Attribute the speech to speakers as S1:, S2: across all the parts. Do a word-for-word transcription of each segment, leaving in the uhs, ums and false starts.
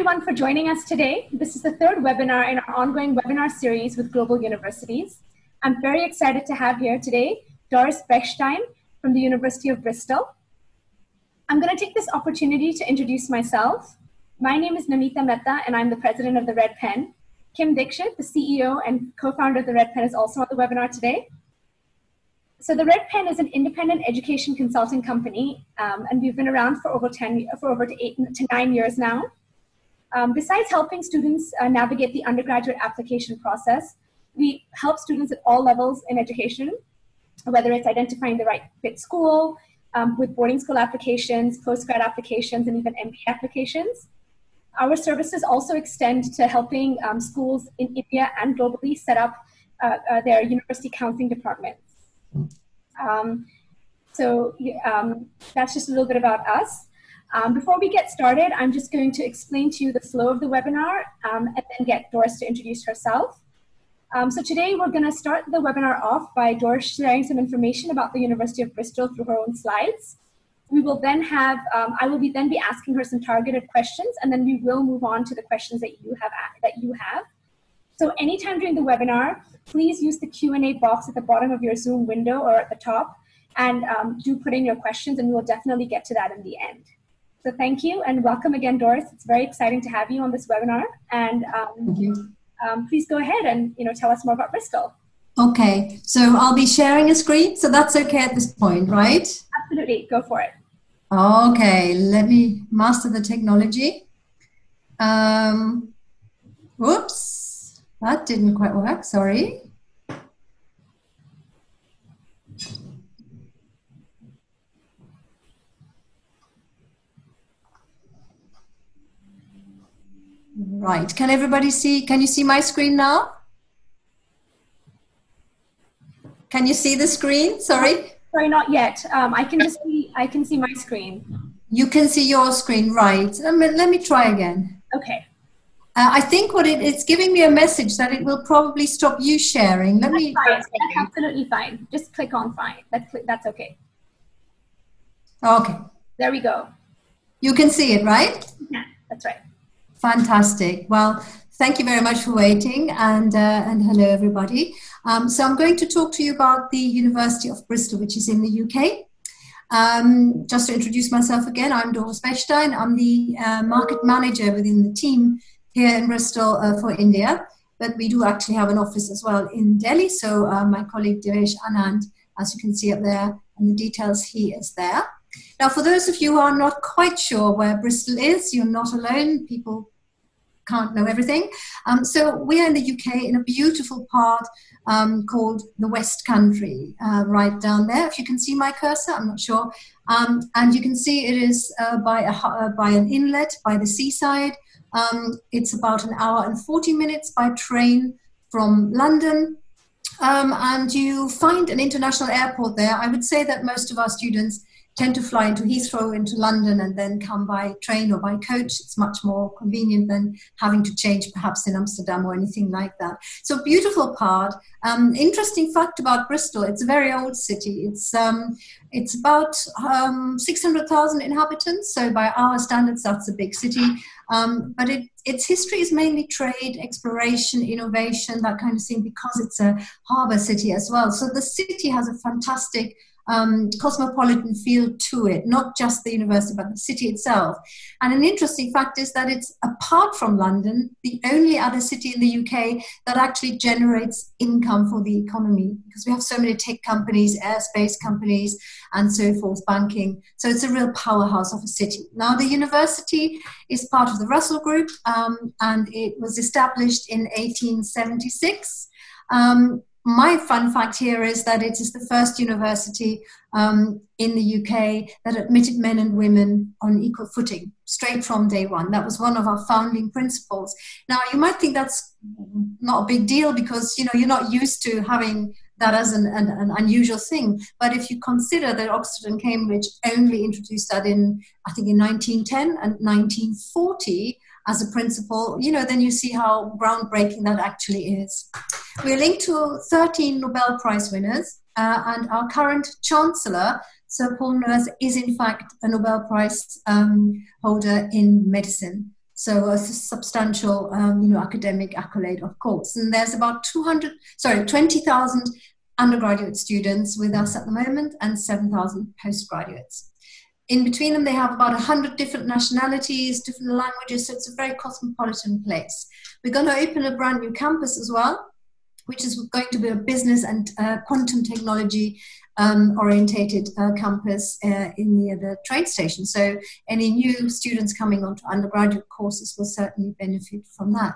S1: everyone for joining us today. This is the third webinar in our ongoing webinar series with global universities. I'm very excited to have here today Doris Bechstein from the University of Bristol. I'm going to take this opportunity to introduce myself. My name is Namita Mehta and I'm the president of the Red Pen. Kim Dixit, the C E O and co-founder of the Red Pen, is also on the webinar today. So the Red Pen is an independent education consulting company, um, and we've been around for over ten, for over to eight to nine years now. Um, besides helping students uh, navigate the undergraduate application process, we help students at all levels in education, whether it's identifying the right fit school, um, with boarding school applications, postgrad applications, and even M B A applications. Our services also extend to helping um, schools in India and globally set up uh, uh, their university counseling departments. Um, so um, that's just a little bit about us. Um, before we get started, I'm just going to explain to you the flow of the webinar um, and then get Doris to introduce herself. Um, so today we're going to start the webinar off by Doris sharing some information about the University of Bristol through her own slides. We will then have, um, I will be then be asking her some targeted questions, and then we will move on to the questions that you have. That you have. So anytime during the webinar, please use the Q and A box at the bottom of your Zoom window or at the top, and um, do put in your questions, and we will definitely get to that in the end. So thank you, and welcome again, Doris. It's very exciting to have you on this webinar, and um,
S2: thank you.
S1: Um, please go ahead and you know tell us more about Bristol.
S2: Okay, so I'll be sharing a screen, so that's okay at this point, right?
S1: Absolutely, go for it.
S2: Okay, let me master the technology. Um, whoops, that didn't quite work, sorry. Right, can everybody see, can you see my screen now? Can you see the screen? Sorry.
S1: Sorry, not yet. Um, I can just see, I can see my screen.
S2: You can see your screen, right. Um, let me try again.
S1: Okay.
S2: Uh, I think what it, it's giving me a message that it will probably stop you sharing. Let
S1: that's
S2: me.
S1: Fine. That's absolutely fine. Just click on fine. That's, that's okay.
S2: Okay.
S1: There we go.
S2: You can see it, right?
S1: Yeah, that's right.
S2: Fantastic. Well, thank you very much for waiting, and uh, and hello everybody. Um, so I'm going to talk to you about the University of Bristol, which is in the U K. Um, just to introduce myself again, I'm Doris Bechstein. I'm the uh, market manager within the team here in Bristol uh, for India, but we do actually have an office as well in Delhi. So uh, my colleague Devesh Anand, as you can see up there in the details, he is there. Now, for those of you who are not quite sure where Bristol is, you're not alone. People can't know everything. Um, so we are in the U K in a beautiful part um, called the West Country, uh, right down there. If you can see my cursor, I'm not sure. Um, and you can see it is uh, by, a, uh, by an inlet, by the seaside. Um, it's about an hour and forty minutes by train from London. Um, and you find an international airport there. I would say that most of our students tend to fly into Heathrow, into London, and then come by train or by coach. It's much more convenient than having to change perhaps in Amsterdam or anything like that. So beautiful part. Um, interesting fact about Bristol, it's a very old city. It's, um, it's about um, six hundred thousand inhabitants, so by our standards, that's a big city. Um, but it, its history is mainly trade, exploration, innovation, that kind of thing, because it's a harbour city as well. So the city has a fantastic Um, cosmopolitan feel to it, not just the university, but the city itself. And an interesting fact is that it's, apart from London, the only other city in the U K that actually generates income for the economy, because we have so many tech companies, airspace companies, and so forth, banking. So it's a real powerhouse of a city. Now, the university is part of the Russell Group, um, and it was established in eighteen seventy-six. Um, My fun fact here is that it is the first university um, in the U K that admitted men and women on equal footing, straight from day one. That was one of our founding principles. Now, you might think that's not a big deal because, you know, you're not used to having that as an, an, an unusual thing. But if you consider that Oxford and Cambridge only introduced that in, I think, in nineteen ten and nineteen forty, as a principle, you know, then you see how groundbreaking that actually is. We're linked to thirteen Nobel Prize winners, uh, and our current Chancellor, Sir Paul Nurse, is in fact a Nobel Prize um, holder in medicine. So a substantial, um, you know, academic accolade, of course. And there's about two hundred, sorry, twenty thousand undergraduate students with us at the moment and seven thousand postgraduates. In between them, they have about one hundred different nationalities, different languages, so it's a very cosmopolitan place. We're going to open a brand new campus as well, which is going to be a business and uh, quantum technology um, orientated uh, campus uh, in near the train station. So any new students coming onto undergraduate courses will certainly benefit from that.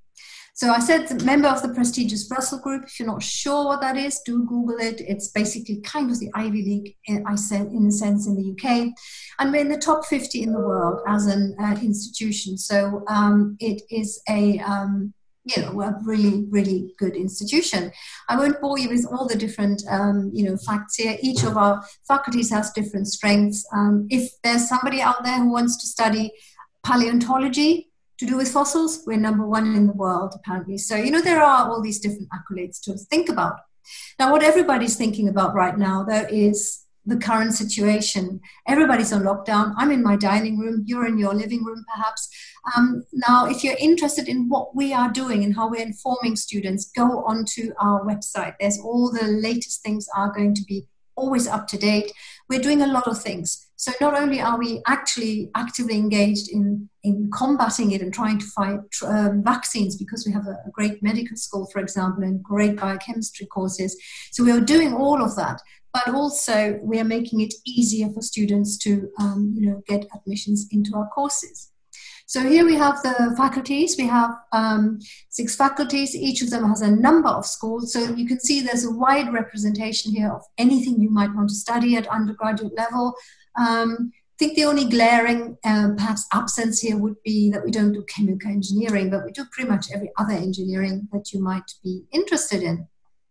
S2: So I said the member of the prestigious Bristol group. If you're not sure what that is, do Google it. It's basically kind of the Ivy League, I said, in a sense, in the U K. And we're in the top fifty in the world as an uh, institution. So um, it is a, um, you know, a really, really good institution. I won't bore you with all the different, um, you know, facts here. Each of our faculties has different strengths. Um, if there's somebody out there who wants to study paleontology, to do with fossils, we're number one in the world, apparently. So, you know, there are all these different accolades to think about. Now, what everybody's thinking about right now, though, is the current situation. Everybody's on lockdown. I'm in my dining room. You're in your living room, perhaps. Um, now, if you're interested in what we are doing and how we're informing students, go onto our website. There's all the latest things are going to be always up to date. We're doing a lot of things. So not only are we actually actively engaged in, in combating it and trying to fight um, vaccines, because we have a, a great medical school, for example, and great biochemistry courses. So we are doing all of that, but also we are making it easier for students to um, you know, get admissions into our courses. So here we have the faculties. We have um, six faculties. Each of them has a number of schools. So you can see there's a wide representation here of anything you might want to study at undergraduate level. Um, I think the only glaring uh, perhaps absence here would be that we don't do chemical engineering, but we do pretty much every other engineering that you might be interested in.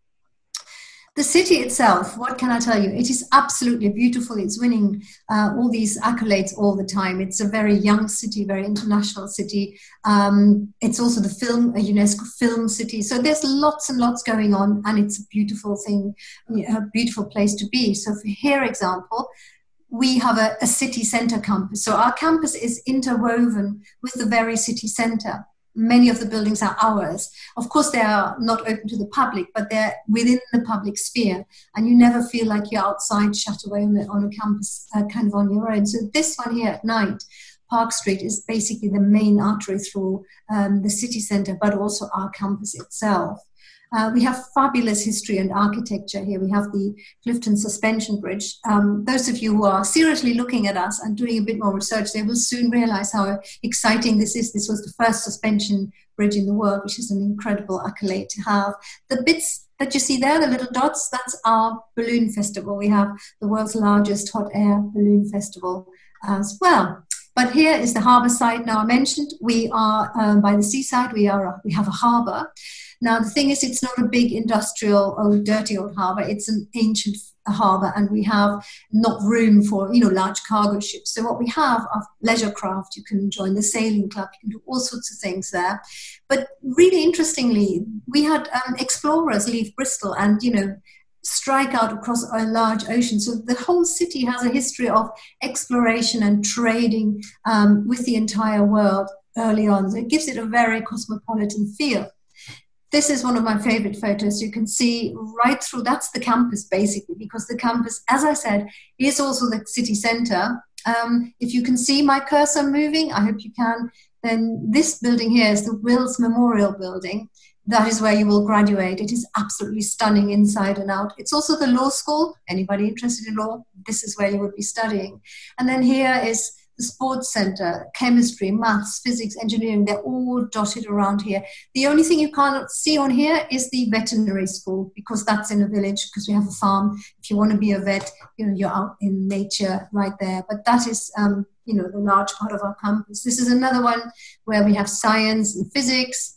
S2: The city itself, what can I tell you? It is absolutely beautiful. It's winning uh, all these accolades all the time. It's a very young city, very international city. Um, it's also the film, a UNESCO film city. So there's lots and lots going on, and it's a beautiful thing, a beautiful place to be. So for here example, we have a, a city centre campus. So our campus is interwoven with the very city centre. Many of the buildings are ours. Of course, they are not open to the public, but they're within the public sphere. And you never feel like you're outside, shut away on a, on a campus, uh, kind of on your own. So this one here at night, Park Street, is basically the main artery through um, the city centre, but also our campus itself. Uh, we have fabulous history and architecture here. We have the Clifton Suspension Bridge. Um, those of you who are seriously looking at us and doing a bit more research, they will soon realize how exciting this is. This was the first suspension bridge in the world, which is an incredible accolade to have. The bits that you see there, the little dots, that's our balloon festival. We have the world's largest hot air balloon festival as well. But here is the harbour side. Now I mentioned we are um, by the seaside. We are a, we have a harbour. Now the thing is, it's not a big industrial, old, dirty old harbour. It's an ancient harbour, and we have not room for you know large cargo ships. So what we have are leisure craft. You can join the sailing club. You can do all sorts of things there. But really interestingly, we had um, explorers leave Bristol and you know. strike out across a large ocean. So the whole city has a history of exploration and trading um, with the entire world early on. So it gives it a very cosmopolitan feel. This is one of my favorite photos. You can see right through, that's the campus basically, because the campus, as I said, is also the city center. Um, if you can see my cursor moving, I hope you can, then this building here is the Wills Memorial Building. That is where you will graduate. It is absolutely stunning inside and out. It's also the law school. Anybody interested in law? This is where you would be studying. And then here is the sports center, chemistry, maths, physics, engineering. They're all dotted around here. The only thing you cannot see on here is the veterinary school, because that's in a village, because we have a farm. If you want to be a vet, you know, you're out in nature right there. But that is, um, you know, the large part of our campus. This is another one where we have science and physics,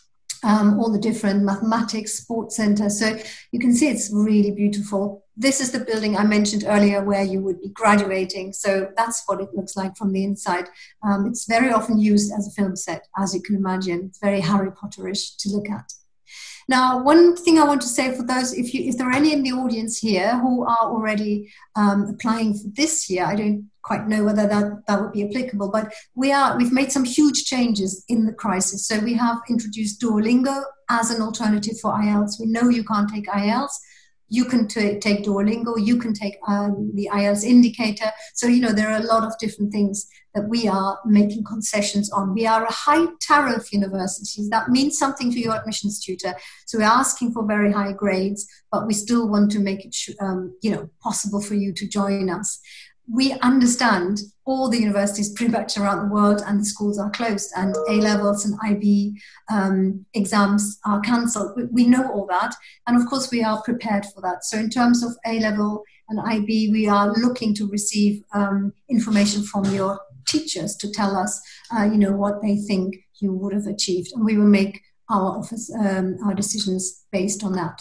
S2: Um, all the different mathematics, sports center. So you can see it's really beautiful. This is the building I mentioned earlier where you would be graduating. So that's what it looks like from the inside. Um, it's very often used as a film set, as you can imagine. It's very Harry Potterish to look at. Now, one thing I want to say for those, if you, if there are any in the audience here who are already um, applying for this year, I don't quite know whether that, that would be applicable, but we are, we've made some huge changes in the crisis. So we have introduced Duolingo as an alternative for I E L T S. We know you can't take I E L T S. You can t- take Duolingo, you can take um, the I E L T S indicator. So, you know, there are a lot of different things that we are making concessions on. We are a high tariff university. That means something to your admissions tutor. So we're asking for very high grades, but we still want to make it, um, you know, possible for you to join us. We understand all the universities pretty much around the world and the schools are closed and A-levels and I B um, exams are cancelled. We, we know all that. And of course, we are prepared for that. So in terms of A-level and I B, we are looking to receive um, information from your teachers to tell us, uh, you know, what they think you would have achieved. And we will make our office, um, our decisions based on that.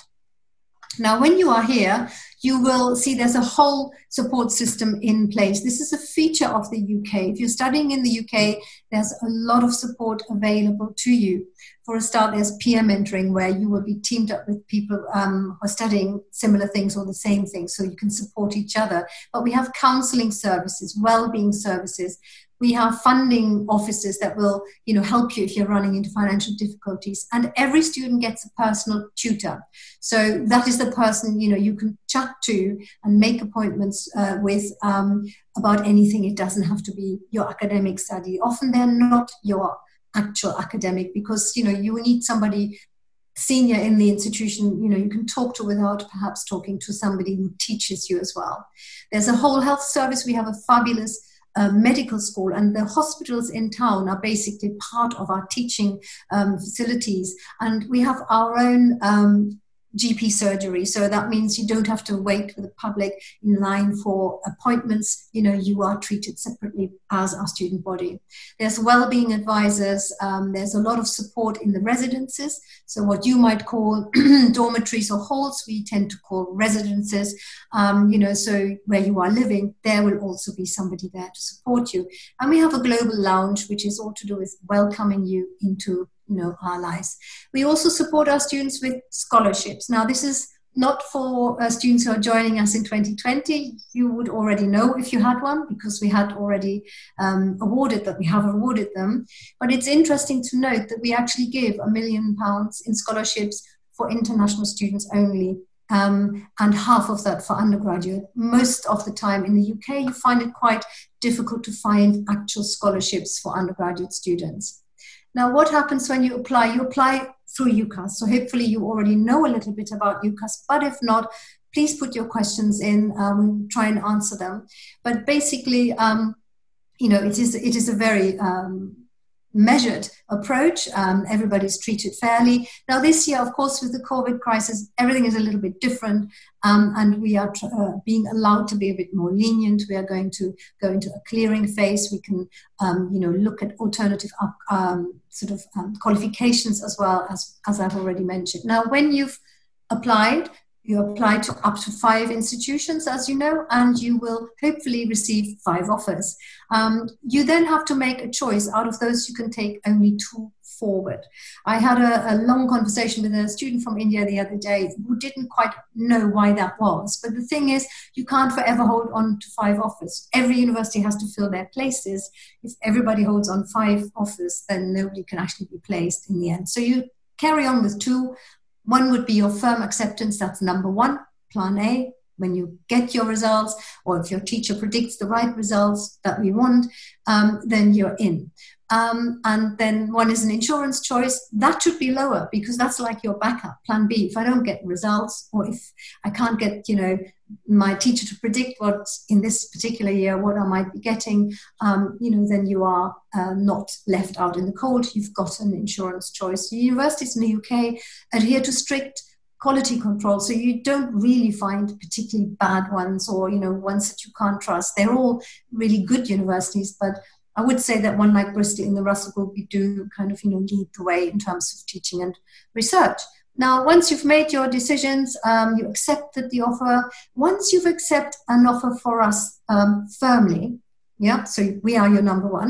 S2: Now, when you are here, you will see there's a whole support system in place. This is a feature of the U K. If you're studying in the U K, there's a lot of support available to you. For a start, there's peer mentoring, where you will be teamed up with people um, who are studying similar things or the same things, so you can support each other. But we have counselling services, well-being services. We have funding offices that will, you know, help you if you're running into financial difficulties. And every student gets a personal tutor. So that is the person, you know, you can chat to and make appointments uh, with um, about anything. It doesn't have to be your academic study. Often they're not your actual academic, because, you know, you need somebody senior in the institution, you know, you can talk to without perhaps talking to somebody who teaches you as well. There's a whole health service. We have a fabulous Uh, medical school, and the hospitals in town are basically part of our teaching um, facilities, and we have our own um, G P surgery, so that means you don't have to wait for the public in line for appointments. You know, you are treated separately as our student body. There's well-being advisors. Um, there's a lot of support in the residences. So what you might call dormitories or halls, we tend to call residences. Um, you know, so where you are living, there will also be somebody there to support you. And we have a global lounge, which is all to do with welcoming you into, you know, our lives. We also support our students with scholarships. Now, this is not for uh, students who are joining us in twenty twenty. You would already know if you had one, because we had already um, awarded that. We have awarded them. But it's interesting to note that we actually give a million pounds in scholarships for international students only, um, and half of that for undergraduate. Most of the time in the U K, you find it quite difficult to find actual scholarships for undergraduate students. Now, what happens when you apply? You apply through UCAS. So hopefully you already know a little bit about UCAS, but if not, please put your questions in. Um, we'll try and answer them. But basically, um, you know, it is, it is a very um, measured approach. Um, everybody's treated fairly. Now, this year, of course, with the COVID crisis, everything is a little bit different, um, and we are uh, being allowed to be a bit more lenient. We are going to go into a clearing phase. We can, um, you know, look at alternative um, sort of um, qualifications as well, as, as I've already mentioned. Now, when you've applied, you apply to up to five institutions, as you know, and you will hopefully receive five offers. Um, you then have to make a choice. Out of those, you can take only two forward. I had a, a long conversation with a student from India the other day who didn't quite know why that was. But the thing is, you can't forever hold on to five offers. Every university has to fill their places. If everybody holds on five offers, then nobody can actually be placed in the end. So you carry on with two. One would be your firm acceptance. That's number one, plan A. When you get your results, or if your teacher predicts the right results that we want, um, then you're in. Um, and then one is an insurance choice. That should be lower, because that's like your backup, plan B. If I don't get results, or if I can't get, you know, my teacher to predict what in this particular year, what I might be getting, um, you know, then you are uh, not left out in the cold. You've got an insurance choice. The universities in the U K adhere to strict quality control, so you don't really find particularly bad ones, or, you know, ones that you can't trust. They're all really good universities, but I would say that one like Bristol in the Russell Group, we do kind of, you know, lead the way in terms of teaching and research. Now, once you've made your decisions, um, you accepted the offer. Once you've accepted an offer for us um, firmly, yeah, so we are your number one,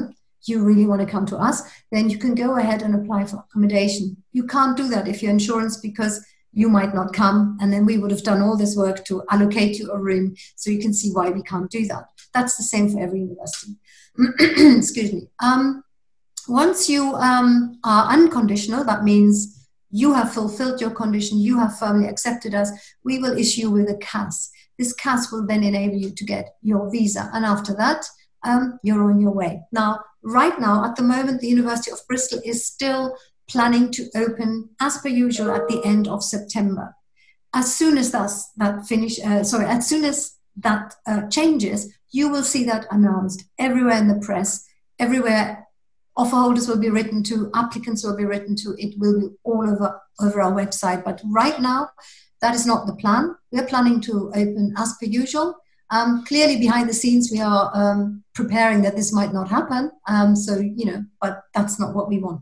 S2: you really want to come to us, then you can go ahead and apply for accommodation. You can't do that if you're insurance, because you might not come, and then we would have done all this work to allocate you a room. So you can see why we can't do that. That's the same for every university. Excuse me. Um, once you um, are unconditional, that means you have fulfilled your condition, you have firmly accepted us, we will issue you with a C A S. This C A S will then enable you to get your visa. And after that, um, you're on your way. Now, right now, at the moment, the University of Bristol is still planning to open as per usual at the end of September. As soon as that's, that finish, uh, sorry, as soon as that uh, changes, you will see that announced everywhere in the press, everywhere. Offer holders will be written to, applicants will be written to, it will be all over, over our website. But right now, that is not the plan. We're planning to open as per usual. Um, clearly behind the scenes, we are um, preparing that this might not happen. Um, so, you know, but that's not what we want.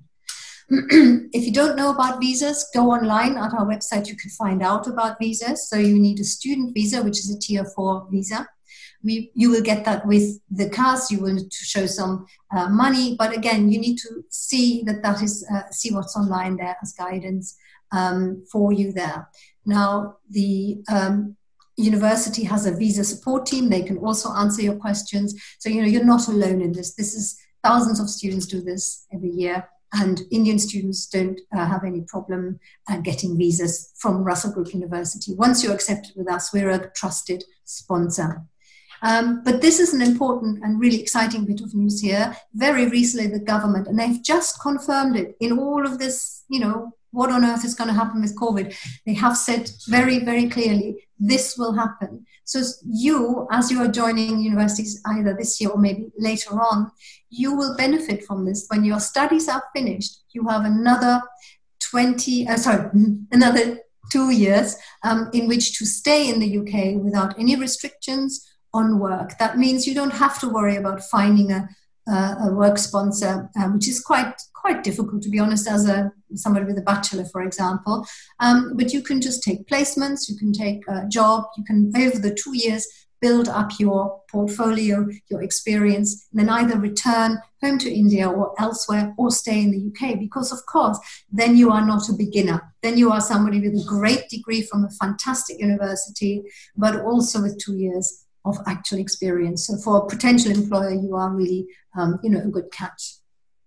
S2: If you don't know about visas, go online at our website. You can find out about visas. So you need a student visa, which is a tier four visa. We, you will get that with the C A S. You will need to show some uh, money, but again, you need to see that that is uh, see what's online there as guidance um, for you there. Now, the um, university has a visa support team. They can also answer your questions. So you know you're not alone in this. This is thousands of students do this every year. And Indian students don't uh, have any problem uh, getting visas from Russell Group University. Once you're accepted with us, we're a trusted sponsor. Um, but this is an important and really exciting bit of news here. Very recently, the government, and they've just confirmed it in all of this, you know, what on earth is going to happen with COVID. They have said very, very clearly, this will happen. So you, as you are joining universities either this year or maybe later on, you will benefit from this. When your studies are finished, you have another twenty, uh, sorry, another two years um, in which to stay in the U K without any restrictions on work. That means you don't have to worry about finding a, uh, a work sponsor, um, which is quite quite difficult, to be honest, as a somebody with a bachelor, for example. Um, but you can just take placements, you can take a job, you can, over the two years, build up your portfolio, your experience, and then either return home to India or elsewhere or stay in the U K. Because, of course, then you are not a beginner. Then you are somebody with a great degree from a fantastic university, but also with two years of actual experience. So for a potential employer, you are really, um, you know, a good catch.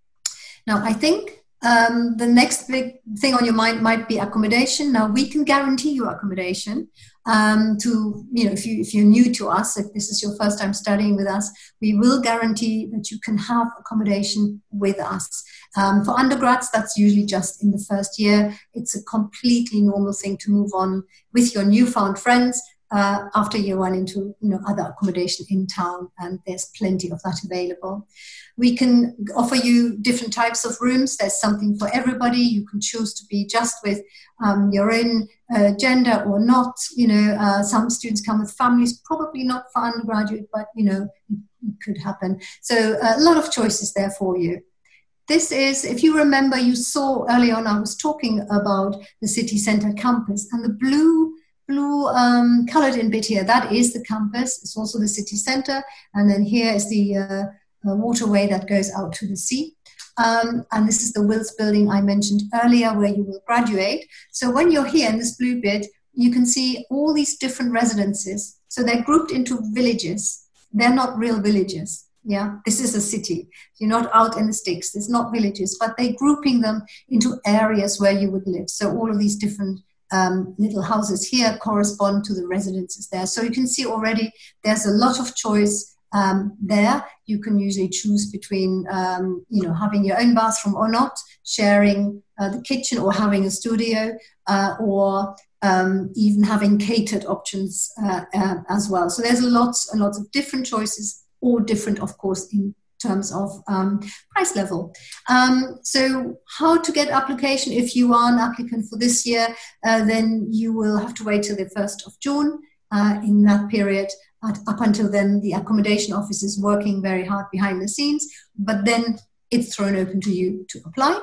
S2: Now, I think um, the next big thing on your mind might be accommodation. Now, we can guarantee you accommodation um, to, you know, if, you, if you're new to us, if this is your first time studying with us, we will guarantee that you can have accommodation with us. Um, for undergrads, that's usually just in the first year. It's a completely normal thing to move on with your newfound friends Uh, after year one into you know other accommodation in town, and there's plenty of that available. We can offer you different types of rooms. There's something for everybody. You can choose to be just with um, your own uh, gender or not. You know, uh, some students come with families, probably not for undergraduate, but you know it, it could happen. So uh, a lot of choices there for you. This is, if you remember, you saw early on I was talking about the city centre campus, and the blue blue um, coloured in bit here, that is the campus. It's also the city centre. And then here is the uh, uh, waterway that goes out to the sea. Um, and this is the Wills building I mentioned earlier where you will graduate. So when you're here in this blue bit, you can see all these different residences. So they're grouped into villages. They're not real villages. Yeah, this is a city. You're not out in the sticks. There's not villages, but they're grouping them into areas where you would live. So all of these different Um, little houses here correspond to the residences there. So you can see already there's a lot of choice um, there. You can usually choose between, um, you know, having your own bathroom or not, sharing uh, the kitchen or having a studio, uh, or um, even having catered options uh, uh, as well. So there's lots and lots of different choices, all different, of course, in terms of um, price level. Um, so how to get application? If you are an applicant for this year, uh, then you will have to wait till the first of June. Uh, in that period, at, up until then, the accommodation office is working very hard behind the scenes, but then it's thrown open to you to apply.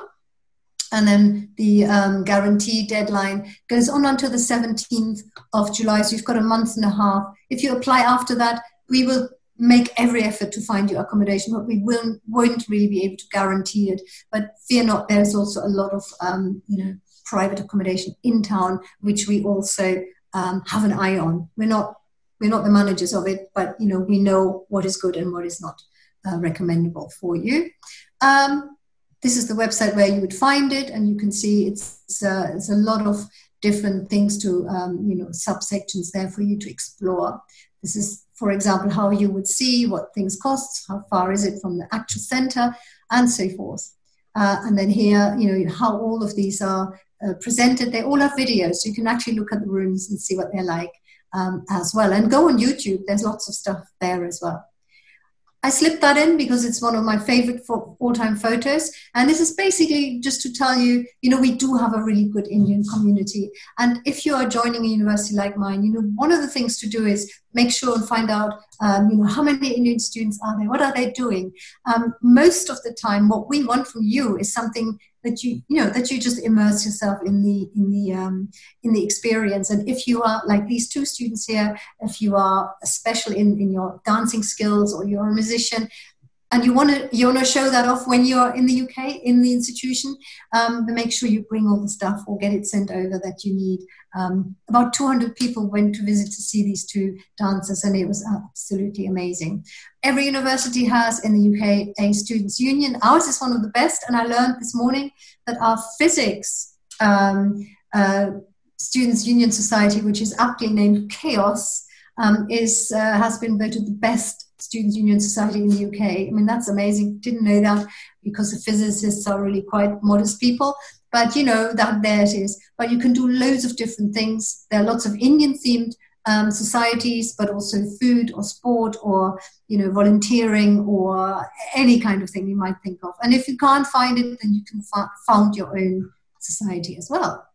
S2: And then the um, guarantee deadline goes on until the seventeenth of July. So you've got a month and a half. If you apply after that, we will make every effort to find you accommodation, but we will, won't really be able to guarantee it. But fear not, there's also a lot of, um, you know, private accommodation in town, which we also um, have an eye on. We're not, we're not the managers of it, but, you know, we know what is good and what is not uh, recommendable for you. Um, this is the website where you would find it, and you can see it's, it's, uh, it's a lot of different things to, um, you know, subsections there for you to explore. This is, for example, how you would see what things cost, how far is it from the actual center, and so forth. Uh, and then here, you know, how all of these are uh, presented. They all have videos, so you can actually look at the rooms and see what they're like um, as well. And go on YouTube, there's lots of stuff there as well. I slipped that in because it's one of my favorite all-time photos. And this is basically just to tell you, you know, we do have a really good Indian community. And if you are joining a university like mine, you know, one of the things to do is make sure and find out, um, you know, how many Indian students are there? What are they doing? Um, most of the time, what we want from you is something that you, you know, that you just immerse yourself in the, in the, um, in the experience. And if you are like these two students here, if you are special in, in your dancing skills, or you're a musician, and you want to you want to show that off when you're in the U K, in the institution, um, but make sure you bring all the stuff or get it sent over that you need. Um, about two hundred people went to visit to see these two dancers, and it was absolutely amazing. Every university has in the U K a students' union. Ours is one of the best, and I learned this morning that our physics um, uh, students' union society, which is aptly named Chaos, um, is uh, has been voted the best Students' Union Society in the U K. I mean, that's amazing. Didn't know that, because the physicists are really quite modest people. But, you know, that there it is. But you can do loads of different things. There are lots of Indian-themed um, societies, but also food or sport or, you know, volunteering or any kind of thing you might think of. And if you can't find it, then you can found your own society as well.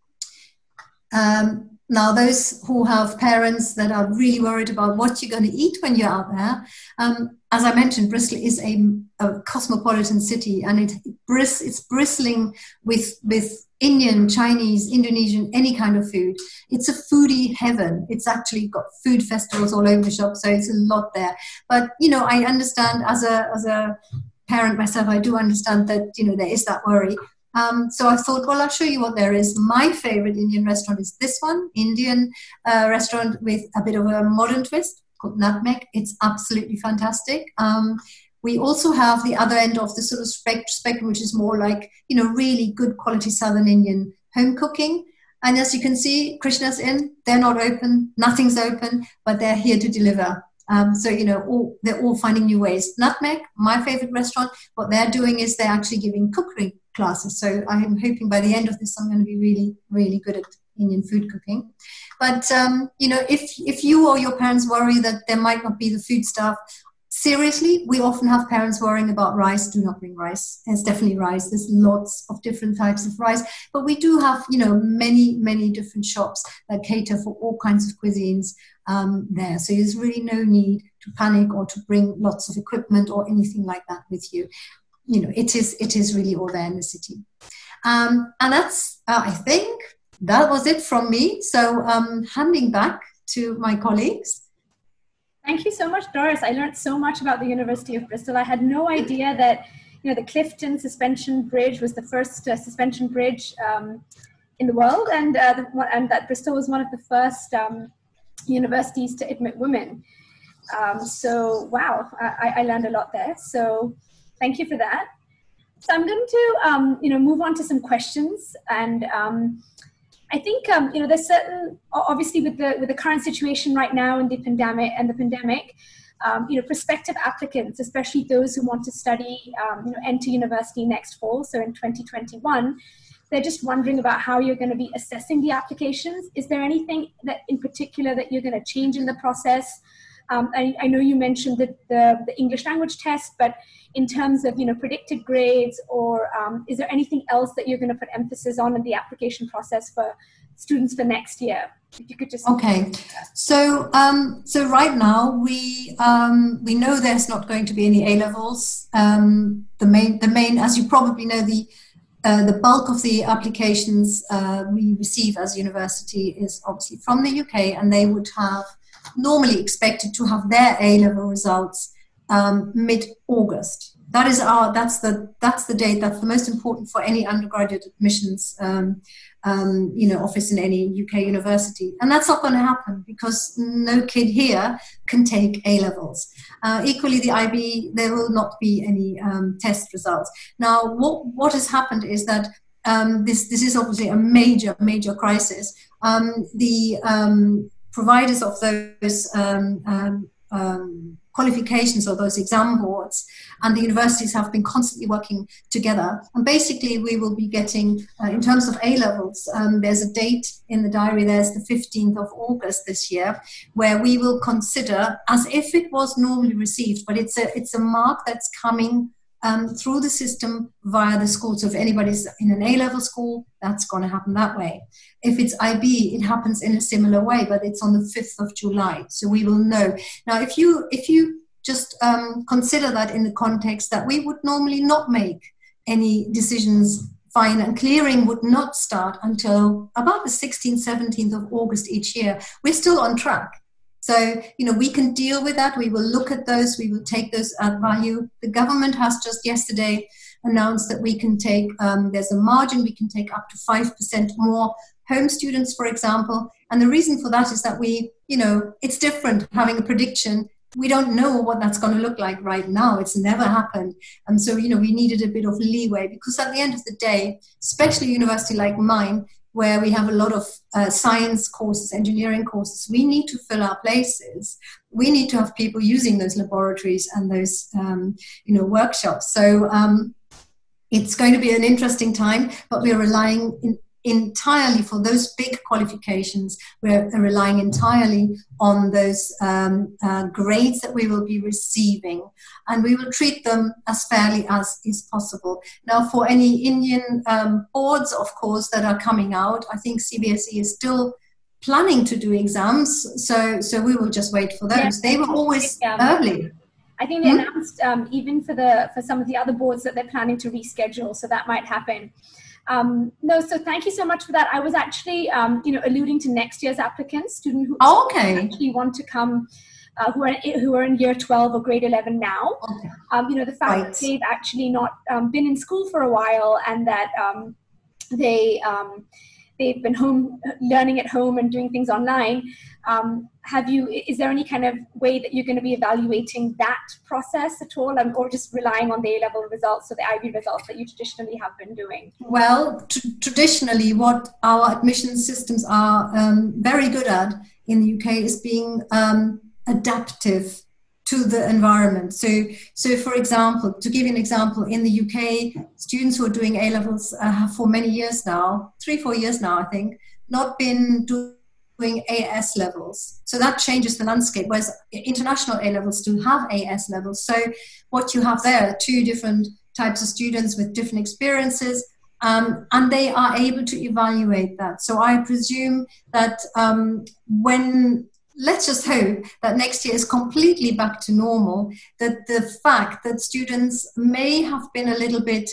S2: Um, Now, those who have parents that are really worried about what you're going to eat when you're out there, um, as I mentioned, Bristol is a, a cosmopolitan city, and it, bris it's bristling with, with Indian, Chinese, Indonesian, any kind of food. It's a foodie heaven. It's actually got food festivals all over the shop, so it's a lot there. But, you know, I understand as a, as a parent myself, I do understand that, you know, there is that worry. Um, so I thought, well, I'll show you what there is. My favorite Indian restaurant is this one, Indian uh, restaurant with a bit of a modern twist called Nutmeg. It's absolutely fantastic. Um, we also have the other end of the sort of spectrum, which is more like, you know, really good quality Southern Indian home cooking. And as you can see, Krishna's Inn, they're not open, nothing's open, but they're here to deliver. Um, so, you know, all, they're all finding new ways. Nutmeg, my favorite restaurant, what they're doing is they're actually giving cookery classes. So I am hoping by the end of this, I'm going to be really, really good at Indian food cooking. But, um, you know, if, if you or your parents worry that there might not be the food stuff, seriously, we often have parents worrying about rice. Do not bring rice. There's definitely rice. There's lots of different types of rice. But we do have, you know, many, many different shops that cater for all kinds of cuisines um, there. So there's really no need to panic or to bring lots of equipment or anything like that with you. You know, it is, it is really all there in the city. Um, and that's, uh, I think, that was it from me. So um, handing back to my colleagues.
S1: Thank you so much, Doris. I learned so much about the University of Bristol. I had no idea that, you know, the Clifton Suspension Bridge was the first uh, suspension bridge um, in the world, and uh, the, and that Bristol was one of the first um, universities to admit women. Um, so, wow, I, I learned a lot there. So, thank you for that. So, I'm going to, um, you know, move on to some questions, and um, I think, um, you know, there's certain, obviously with the, with the current situation right now in the pandemic and the pandemic, um, you know, prospective applicants, especially those who want to study, um, you know, enter university next fall, so in twenty twenty-one, they're just wondering about how you're going to be assessing the applications. Is there anything that in particular that you're going to change in the process? Um, I, I know you mentioned the, the, the English language test, but in terms of, you know, predicted grades, or um, is there anything else that you're going to put emphasis on in the application process for students for next year? If you could just...
S2: Okay, so um, so right now we um, we know there's not going to be any A-levels. Um, the main, the main, as you probably know, the uh, the bulk of the applications uh, we receive as a university is obviously from the U K, and they would have, normally expected to have their A-level results um, mid-August. That is our, that's the, that's the date, that's the most important for any undergraduate admissions um, um, you know, office in any U K university. And that's not going to happen because no kid here can take A-levels. Uh, equally, the I B, there will not be any um, test results. Now, what, what has happened is that um, this, this is obviously a major, major crisis. Um, the um, providers of those um, um, um, qualifications or those exam boards and the universities have been constantly working together. And basically we will be getting, uh, in terms of A-levels, um, there's a date in the diary, there's the fifteenth of August this year, where we will consider as if it was normally received, but it's a, it's a mark that's coming um, through the system via the school. So if anybody's in an A-level school, that's going to happen that way. If it's I B, it happens in a similar way, but it's on the fifth of July. So we will know. Now, if you, if you just um, consider that in the context that we would normally not make any decisions, fine and clearing would not start until about the sixteenth, seventeenth of August each year, we're still on track. So, you know, we can deal with that. We will look at those. We will take those at value. The government has just yesterday announced that we can take, um, there's a margin, we can take up to five percent more home students, for example. And the reason for that is that we, you know, it's different having a prediction. We don't know what that's going to look like right now. It's never happened. And so, you know, we needed a bit of leeway because at the end of the day, especially a university like mine, where we have a lot of uh, science courses, engineering courses, we need to fill our places. We need to have people using those laboratories and those, um, you know, workshops. So um, it's going to be an interesting time, but we're relying in, entirely for those big qualifications. We're relying entirely on those um, uh, grades that we will be receiving, and we will treat them as fairly as is possible. Now, for any Indian um, boards, of course, that are coming out, I think C B S E is still planning to do exams, so so we will just wait for those. Yeah, they were always yeah. early.
S1: I think they hmm? announced um, even for the for some of the other boards that they're planning to reschedule, so that might happen. Um, no, so thank you so much for that. I was actually, um, you know, alluding to next year's applicants, students who
S2: oh, okay.
S1: actually want to come, uh, who are who are in year twelve or grade eleven now.
S2: Okay.
S1: Um, you know, the fact right. that they've actually not um, been in school for a while, and that um, they um, they've been home learning at home and doing things online. Um, have you? Is there any kind of way that you're going to be evaluating that process at all, um, or just relying on the A-level results or the I B results that you traditionally have been doing?
S2: Well, t- traditionally, what our admission systems are um, very good at in the U K is being um, adaptive to the environment. So, so for example, to give you an example, in the U K, students who are doing A-levels uh, have for many years now, three, four years now, I think, not been doing doing A S levels. So that changes the landscape, whereas international A levels do have A S levels. So what you have there are two different types of students with different experiences, um, and they are able to evaluate that. So I presume that um, when, let's just hope that next year is completely back to normal, that the fact that students may have been a little bit,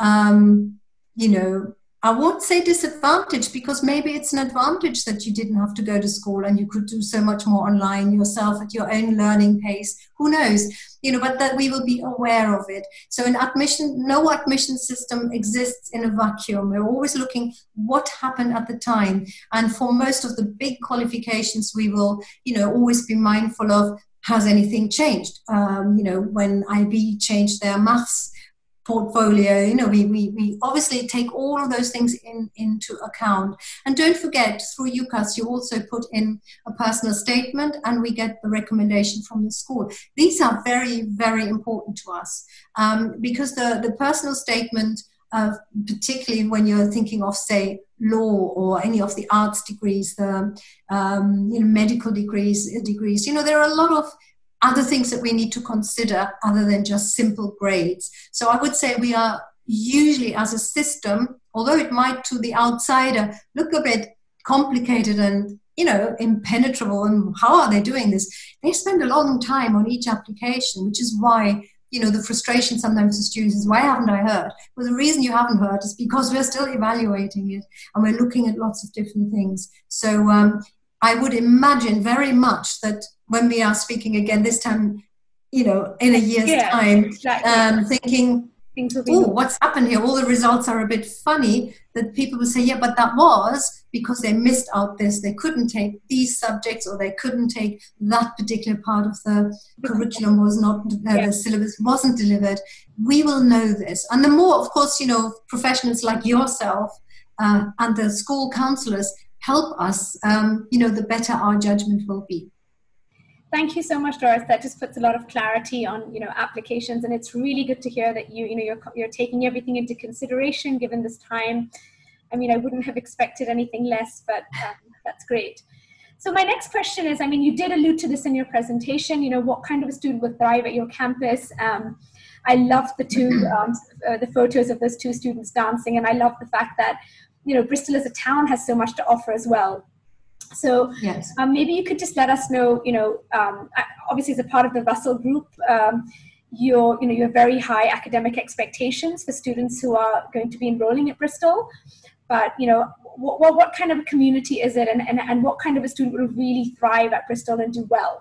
S2: um, you know, I won't say disadvantaged, because maybe it's an advantage that you didn't have to go to school and you could do so much more online yourself at your own learning pace. Who knows? You know, but that we will be aware of it. So in admission, no admission system exists in a vacuum. We're always looking what happened at the time. And for most of the big qualifications, we will, you know, always be mindful of, has anything changed? Um, you know, when I B changed their maths portfolio, you know, we, we, we obviously take all of those things in, into account. And don't forget, through UCAS, you also put in a personal statement and we get the recommendation from the school. These are very, very important to us um, because the, the personal statement, uh, particularly when you're thinking of, say, law or any of the arts degrees, the um, you know, medical degrees, degrees, you know, there are a lot of other things that we need to consider other than just simple grades. So I would say we are usually, as a system, although it might to the outsider look a bit complicated and, you know, impenetrable, and how are they doing this? They spend a long time on each application, which is why, you know, the frustration sometimes to students is, why haven't I heard? Well, the reason you haven't heard is because we're still evaluating it and we're looking at lots of different things. So um, I would imagine very much that when we are speaking again this time, you know, in a year's
S1: yeah,
S2: time,
S1: exactly.
S2: um, thinking, oh, what's happened here? All the results are a bit funny, that people will say, yeah, but that was because they missed out this. They couldn't take these subjects, or they couldn't take that particular part of the curriculum was not, uh, yeah. the syllabus wasn't delivered. We will know this. And the more, of course, you know, professionals like yourself uh, and the school counselors help us, um, you know, the better our judgment will be.
S1: Thank you so much, Doris. That just puts a lot of clarity on, you know, applications, and it's really good to hear that you, you know, you're you're taking everything into consideration given this time. I mean, I wouldn't have expected anything less, but um, that's great. So my next question is, I mean, you did allude to this in your presentation. You know, what kind of a student would thrive at your campus? Um, I love the two um, uh, the photos of those two students dancing, and I love the fact that, you know, Bristol as a town has so much to offer as well. So
S2: yes.
S1: um, maybe you could just let us know, you know, um, obviously as a part of the Russell Group, um, you're, you know, you have very high academic expectations for students who are going to be enrolling at Bristol. But, you know, what, what, what kind of a community is it, and, and, and what kind of a student will really thrive at Bristol and do well?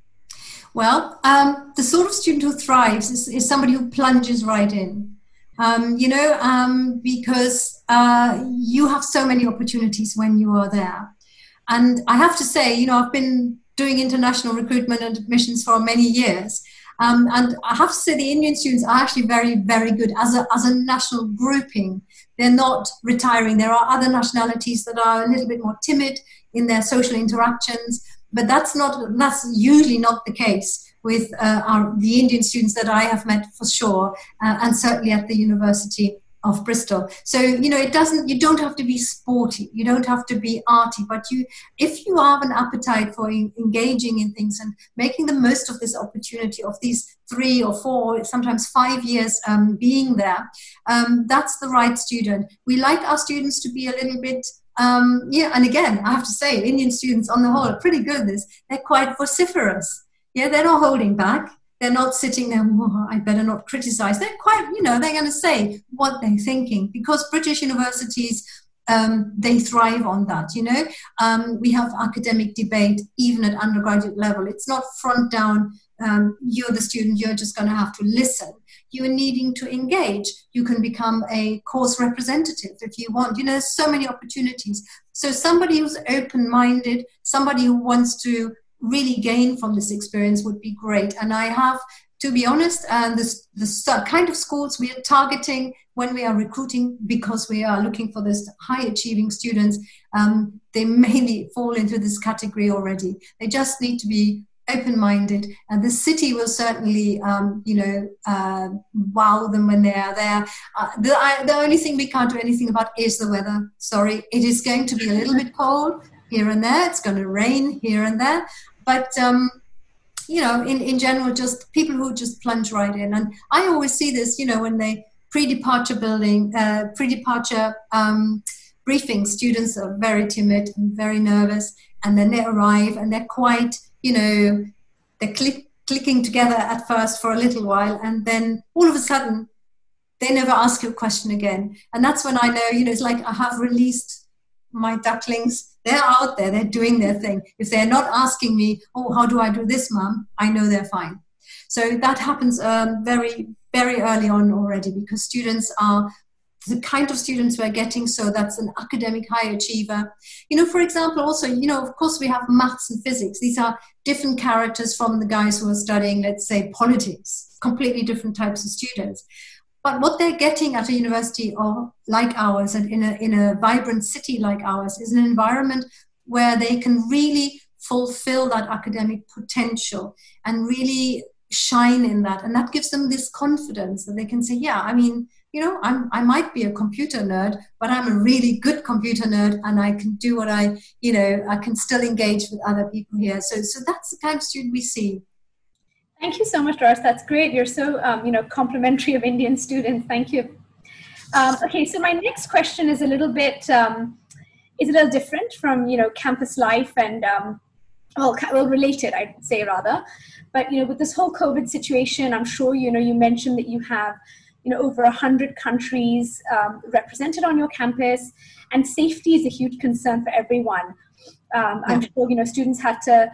S2: Well, um, the sort of student who thrives is, is somebody who plunges right in. Um, you know, um, because uh, you have so many opportunities when you are there. And I have to say, you know, I've been doing international recruitment and admissions for many years. Um, and I have to say the Indian students are actually very, very good as a, as a national grouping. They're not retiring. There are other nationalities that are a little bit more timid in their social interactions, but that's not, that's usually not the case with uh, our, the Indian students that I have met for sure, uh, and certainly at the University of Bristol. So, you know, it doesn't, you don't have to be sporty, you don't have to be arty, but you, if you have an appetite for in, engaging in things and making the most of this opportunity of these three or four, sometimes five years um, being there, um, that's the right student. We like our students to be a little bit, um, yeah, and again, I have to say, Indian students on the whole are pretty good at this. They're quite vociferous. Yeah, they're not holding back. They're not sitting there, oh, I better not criticize. They're quite, you know, they're going to say what they're thinking, because British universities, um, they thrive on that, you know. Um, we have academic debate even at undergraduate level. It's not front down, um, you're the student, you're just going to have to listen. You're needing to engage. You can become a course representative if you want. You know, there's so many opportunities. So somebody who's open-minded, somebody who wants to really gain from this experience would be great. And I have, to be honest, and uh, this the kind of schools we are targeting when we are recruiting, because we are looking for this high achieving students, um, they mainly fall into this category already. They just need to be open-minded, and the city will certainly, um, you know, uh, wow them when they are there. Uh, the, I, the only thing we can't do anything about is the weather. Sorry, it is going to be a little bit cold here and there. It's going to rain here and there. But, um, you know, in, in general, just people who just plunge right in. And I always see this, you know, when they pre-departure building, uh, pre-departure um, briefing, students are very timid and very nervous. And then they arrive and they're quite, you know, they're click, clicking together at first for a little while. And then all of a sudden, they never ask you a question again. And that's when I know, you know, it's like I have released my ducklings. They're out there, they're doing their thing. If they're not asking me, oh, how do I do this, mum? I know they're fine. So that happens um, very, very early on already, because students are the kind of students we're getting. So that's an academic high achiever. You know, for example, also, you know, of course we have maths and physics. These are different characters from the guys who are studying, let's say, politics, completely different types of students. But what they're getting at a university or like ours, and in a, in a vibrant city like ours, is an environment where they can really fulfill that academic potential and really shine in that. And that gives them this confidence that they can say, yeah, I mean, you know, I'm, I might be a computer nerd, but I'm a really good computer nerd, and I can do what I, you know, I can still engage with other people here. So, so that's the kind of student we see.
S1: Thank you so much, Doris. That's great. You're so, um, you know, complimentary of Indian students. Thank you. Um, okay, so my next question is a little bit, um, is a little different from, you know, campus life and, um, well, well, related, I'd say rather. But, you know, with this whole COVID situation, I'm sure, you know, you mentioned that you have, you know, over a hundred countries um, represented on your campus, and safety is a huge concern for everyone. Um, I'm sure, you know, students had to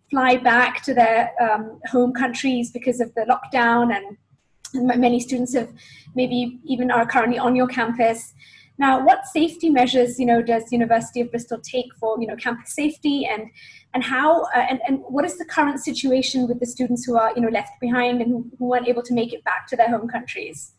S1: fly back to their um, home countries because of the lockdown, and, and many students have maybe even are currently on your campus. Now, what safety measures, you know, does University of Bristol take for, you know, campus safety, and and how uh, and, and what is the current situation with the students who are, you know, left behind and who, who weren't able to make it back to their home countries?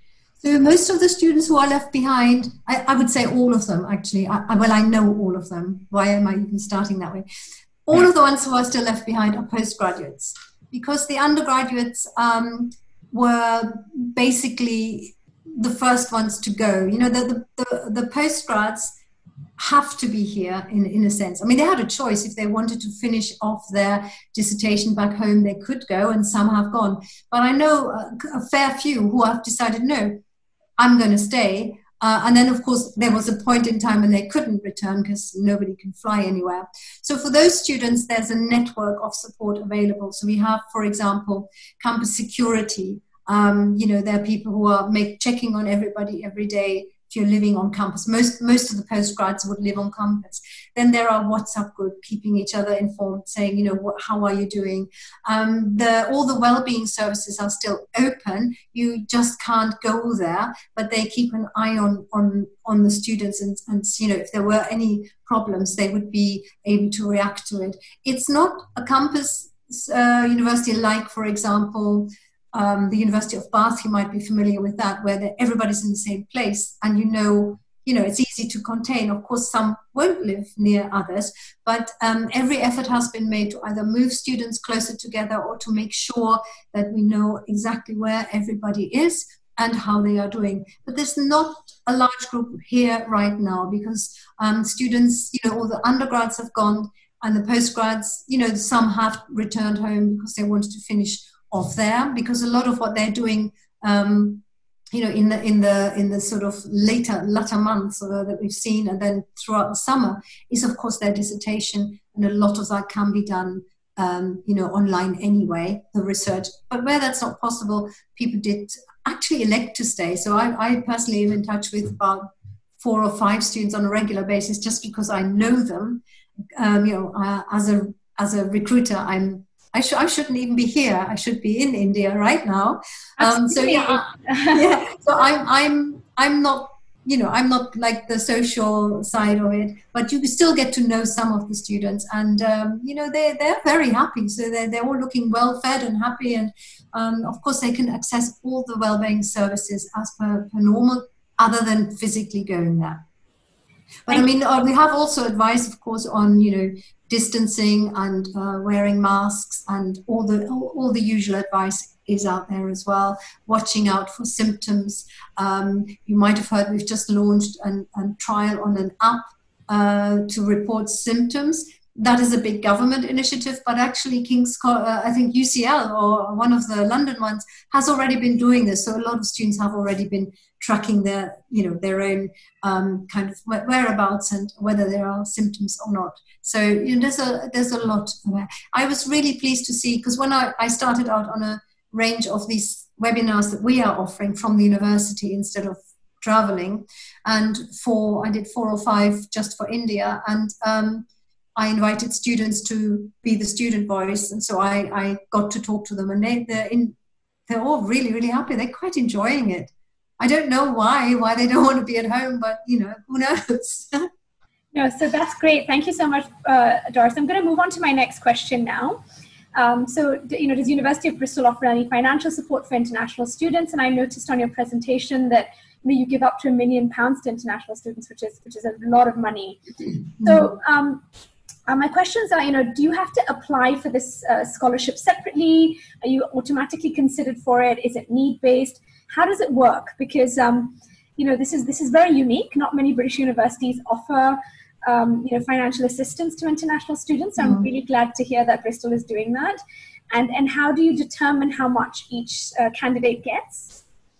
S2: So most of the students who are left behind, I, I would say all of them actually. I, I, well, I know all of them. Why am I even starting that way? All of the ones who are still left behind are postgraduates, because the undergraduates um, were basically the first ones to go. You know, the, the, the, the postgrads have to be here in, in a sense. I mean, they had a choice. If they wanted to finish off their dissertation back home, they could go, and some have gone. But I know a, a fair few who have decided, no, I'm going to stay. Uh, and then, of course, there was a point in time when they couldn't return because nobody can fly anywhere. So for those students, there's a network of support available. So we have, for example, campus security. Um, you know, there are people who are make, checking on everybody every day. If you're living on campus, most most of the postgrads would live on campus. Then there are WhatsApp groups keeping each other informed, saying, you know, what, how are you doing? Um, the all the well-being services are still open. You just can't go there, but they keep an eye on on on the students, and, and you know, if there were any problems, they would be able to react to it. It's not a campus uh, university like, for example, Um, the University of Bath. You might be familiar with that, where the, everybody's in the same place, and you know, you know, it's easy to contain. Of course, some won't live near others, but um, every effort has been made to either move students closer together or to make sure that we know exactly where everybody is and how they are doing. But there's not a large group here right now, because um, students, you know, all the undergrads have gone, and the postgrads, you know, some have returned home because they wanted to finish off there, because a lot of what they're doing, um, you know, in the in the in the sort of later latter months uh, that we've seen, and then throughout the summer, is of course their dissertation, and a lot of that can be done, um, you know, online anyway, the research. But where that's not possible, people did actually elect to stay. So I, I personally am in touch with about four or five students on a regular basis, just because I know them. Um, you know, uh, as a as a recruiter, I'm. I, sh- I shouldn't even be here. I should be in India right now. Um, so yeah, yeah. So I'm, I'm, I'm not, you know, I'm not like the social side of it. But you still get to know some of the students, and um, you know, they they're very happy. So they're they're all looking well fed and happy, and um, of course they can access all the wellbeing services as per, per normal, other than physically going there. But I mean, uh, we have also advice, of course, on, you know, distancing and uh, wearing masks, and all the all, all the usual advice is out there as well. Watching out for symptoms. Um, you might have heard we've just launched an, a trial on an app uh, to report symptoms. That is a big government initiative, but actually King's, uh, I think U C L, or one of the London ones, has already been doing this. So a lot of students have already been tracking their, you know, their own um, kind of whereabouts and whether there are symptoms or not. So, you know, there's a there's a lot. I was really pleased to see, because when I, I started out on a range of these webinars that we are offering from the university instead of traveling, and for I did four or five just for India, and um, I invited students to be the student voice, and so I, I got to talk to them, and they, they're in, they're all really, really happy. They're quite enjoying it. I don't know why, why they don't want to be at home, but, you know, who knows?
S1: No, so that's great. Thank you so much, uh, Doris. I'm going to move on to my next question now. Um, so, you know, does University of Bristol offer any financial support for international students? And I noticed on your presentation that, you know, you give up to a million pounds to international students, which is which is a lot of money. So, um, Uh, my questions are, you know, do you have to apply for this uh, scholarship separately? Are you automatically considered for it? Is it need-based? How does it work? Because, um, you know, this is this is very unique. Not many British universities offer, um, you know, financial assistance to international students. So I'm really glad to hear that Bristol is doing that. And and how do you determine how much each uh, candidate gets?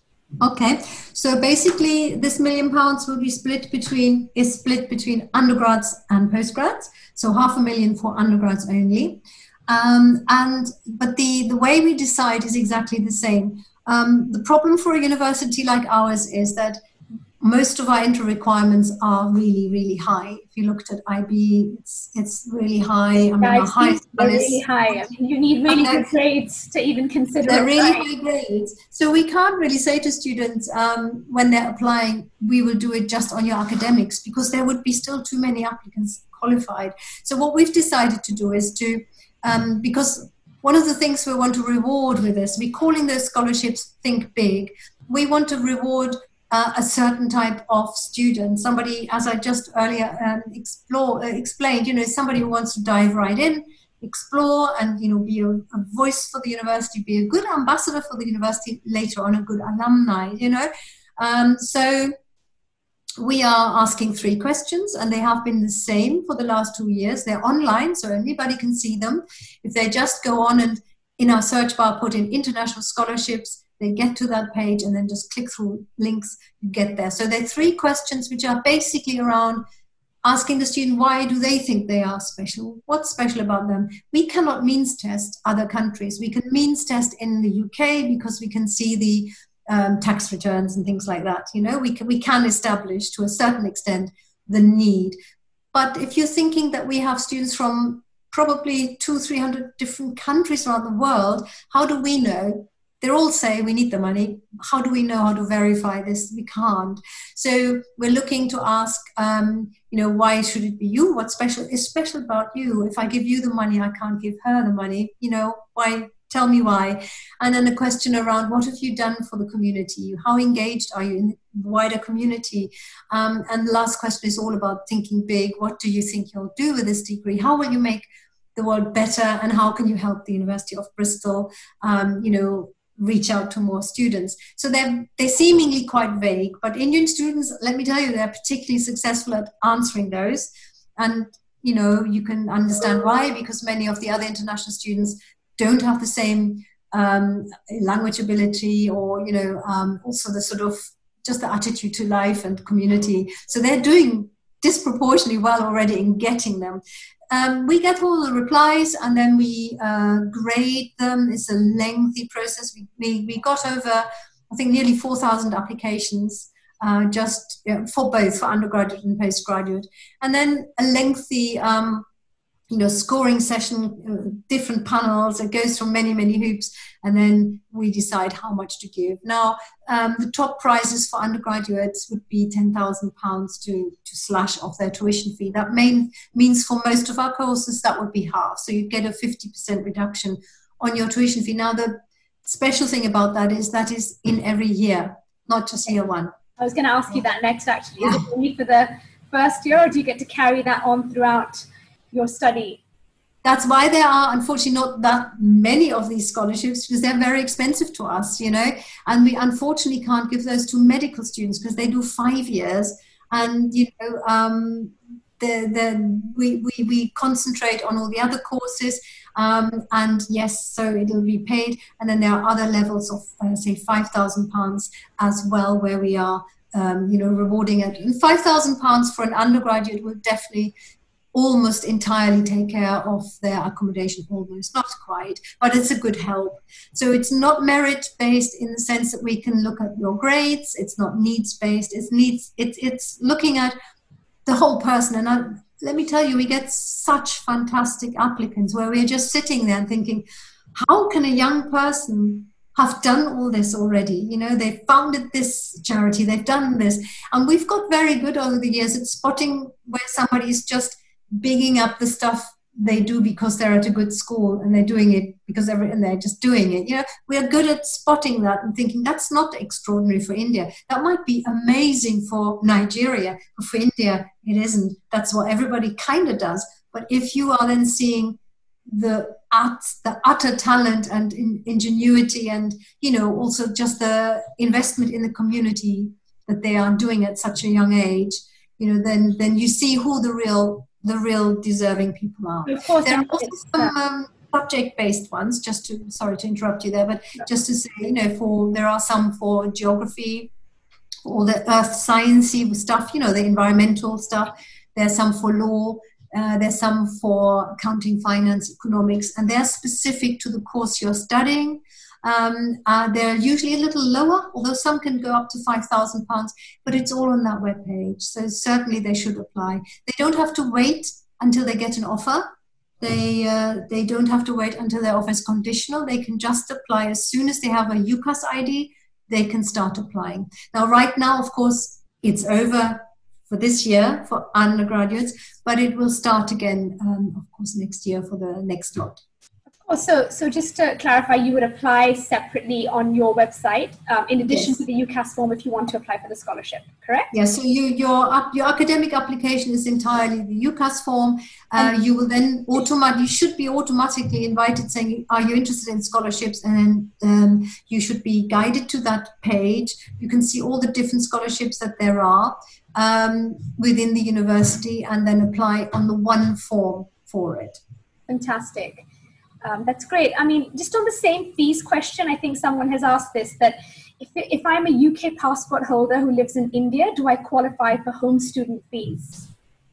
S2: Okay, so basically this million pounds will be split between, is split between undergrads and postgrads. So half a million for undergrads only. Um, and, but the, the way we decide is exactly the same. Um, the problem for a university like ours is that most of our entry requirements are really, really high. If you looked at I B, it's it's really high. I mean,
S1: Yeah,
S2: our highest
S1: they're
S2: one
S1: really
S2: is,
S1: high. I mean, you need really good grades to even consider
S2: they're really
S1: applying.
S2: high grades. So we can't really say to students um, when they're applying, we will do it just on your academics, because there would be still too many applicants qualified. So what we've decided to do is to, um, because one of the things we want to reward with this, we're calling those scholarships Think Big. We want to reward uh, a certain type of student. Somebody, as I just earlier um, explore, uh, explained, you know, somebody who wants to dive right in, explore, and, you know, be a, a voice for the university, be a good ambassador for the university, later on a good alumni, you know. Um, so we are asking three questions, and they have been the same for the last two years. They're online, so anybody can see them. If they just go on and in our search bar put in international scholarships, they get to that page and then just click through links, you get there. So there are three questions which are basically around asking the student, why do they think they are special? What's special about them? We cannot means test other countries. We can means test in the U K because we can see the um, tax returns and things like that. You know, we can, we can establish to a certain extent the need. But if you're thinking that we have students from probably two, three hundred different countries around the world, how do we know? They all say we need the money. How do we know how to verify this? We can't. So we're looking to ask, um, you know, why should it be you? What's special is special about you? If I give you the money, I can't give her the money. You know, why? Tell me why. And then a question around, what have you done for the community? How engaged are you in the wider community? Um, and the last question is all about thinking big. What do you think you'll do with this degree? How will you make the world better? And how can you help the University of Bristol, um, you know, reach out to more students? So they're, they're seemingly quite vague, but Indian students, let me tell you, they're particularly successful at answering those. And, you know, you can understand why, because many of the other international students don't have the same um, language ability, or, you know, um, also the sort of just the attitude to life and community. So they're doing disproportionately well already in getting them. Um, we get all the replies, and then we uh, grade them. It's a lengthy process. We, we, we got over, I think, nearly four thousand applications uh, just you know, for both, for undergraduate and postgraduate. And then a lengthy um, you know, scoring session, uh, different panels. It goes from many, many hoops, and then we decide how much to give. Now, um, the top prizes for undergraduates would be ten thousand pounds to, to slash off their tuition fee. That main, means for most of our courses, that would be half. So you get a fifty percent reduction on your tuition fee. Now, the special thing about that is that is in every year, not just year one.
S1: I was going to ask you that next, actually. Is it only for the first year, or do you get to carry that on throughout your study?
S2: That's why there are, unfortunately, not that many of these scholarships, because they're very expensive to us, you know, and we unfortunately can't give those to medical students because they do five years. And, you know, um, the, the, we, we, we concentrate on all the other courses. Um, and yes, so it'll be paid. And then there are other levels of, uh, say, five thousand pounds as well, where we are, um, you know, rewarding it. And five thousand pounds for an undergraduate will definitely almost entirely take care of their accommodation, almost, not quite, but it's a good help. So it's not merit-based in the sense that we can look at your grades. It's not needs-based. It's needs. It's it's looking at the whole person. And I, let me tell you, we get such fantastic applicants where we're just sitting there and thinking, how can a young person have done all this already? You know, they've founded this charity, they've done this. And we've got very good over the years at spotting where somebody is just bigging up the stuff they do because they're at a good school and they're doing it because they're, and they're just doing it. You know, we are good at spotting that and thinking that's not extraordinary for India. That might be amazing for Nigeria, but for India, it isn't. That's what everybody kind of does. But if you are then seeing the at the utter talent and in, ingenuity and, you know, also just the investment in the community that they are doing at such a young age, you know, then then you see who the real the real deserving people are.
S1: Of course,
S2: there are also some um, subject-based ones, just to, sorry to interrupt you there, but just to say, you know, for there are some for geography, all the earth sciencey stuff, you know, the environmental stuff. There's some for law, uh, there's some for accounting, finance, economics, and they're specific to the course you're studying. Um, uh, they're usually a little lower, although some can go up to five thousand pounds, but it's all on that webpage. So certainly they should apply. They don't have to wait until they get an offer. They, uh, they don't have to wait until their offer is conditional. They can just apply as soon as they have a UCAS I D, they can start applying. Now, right now, of course, it's over for this year for undergraduates, but it will start again, um, of course, next year for the next lot.
S1: Oh, so, so just to clarify, you would apply separately on your website, um, in addition
S2: Yes.
S1: to the UCAS form if you want to apply for the scholarship, correct?
S2: Yes, so you, your, your academic application is entirely the UCAS form. Uh, you will then automatically, you should be automatically invited saying, are you interested in scholarships? And um, you should be guided to that page. You can see all the different scholarships that there are um, within the university and then apply on the one form for it.
S1: Fantastic. Um, that's great. I mean, just on the same fees question, I think someone has asked this, that if, if I'm a U K passport holder who lives in India, do I qualify for home student fees?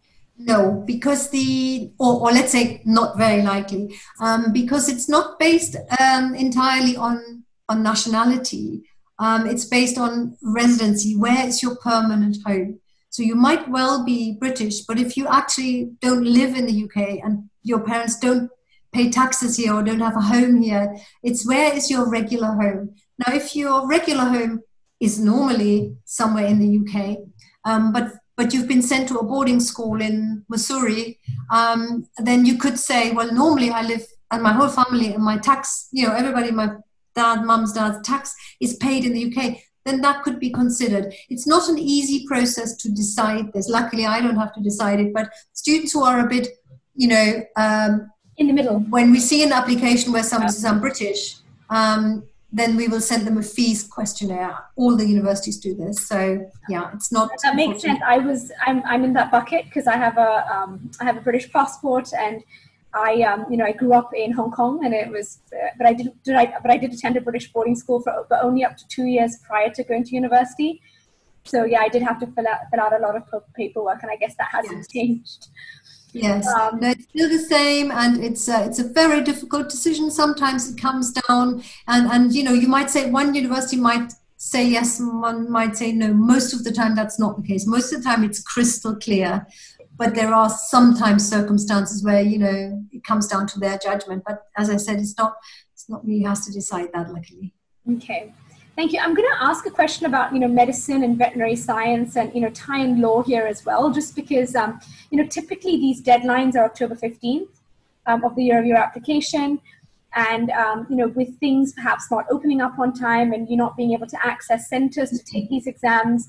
S2: No, because the, or, or let's say not very likely, um, because it's not based um, entirely on, on nationality. Um, it's based on residency. Where is your permanent home? So you might well be British, but if you actually don't live in the U K and your parents don't pay taxes here or don't have a home here, it's where is your regular home. Now, if your regular home is normally somewhere in the U K, um, but but you've been sent to a boarding school in Missouri, um, then you could say, well, normally I live, and my whole family and my tax, you know, everybody, my dad, mum's dad's tax is paid in the U K, then that could be considered. It's not an easy process to decide this. Luckily, I don't have to decide it, but students who are a bit, you know, um,
S1: in the middle.
S2: when we see an application where somebody says, I'm British, um, then we will send them a fees questionnaire. All the universities do this. So yeah, it's not.
S1: That makes sense. I was, I'm, I'm in that bucket because I have a, um, I have a British passport, and I, um, you know, I grew up in Hong Kong, and it was, uh, but I did, did I, but I did attend a British boarding school for, but only up to two years prior to going to university. So yeah, I did have to fill out, fill out a lot of paperwork, and I guess that hasn't
S2: Yes.
S1: changed.
S2: Yes,
S1: Um,
S2: no, it's still the same, and it's a, it's a very difficult decision. Sometimes it comes down, and, and you know, you might say one university might say yes, and one might say no. Most of the time, that's not the case. Most of the time, it's crystal clear, but there are sometimes circumstances where, you know, it comes down to their judgment. But as I said, it's not it's not me who has to decide that, luckily.
S1: Okay. Thank you. I'm going to ask a question about, you know, medicine and veterinary science and, you know, tie in law here as well, just because, um, you know, typically these deadlines are October fifteenth um, of the year of your application. And, um, you know, with things perhaps not opening up on time and you not being able to access centers to take these exams,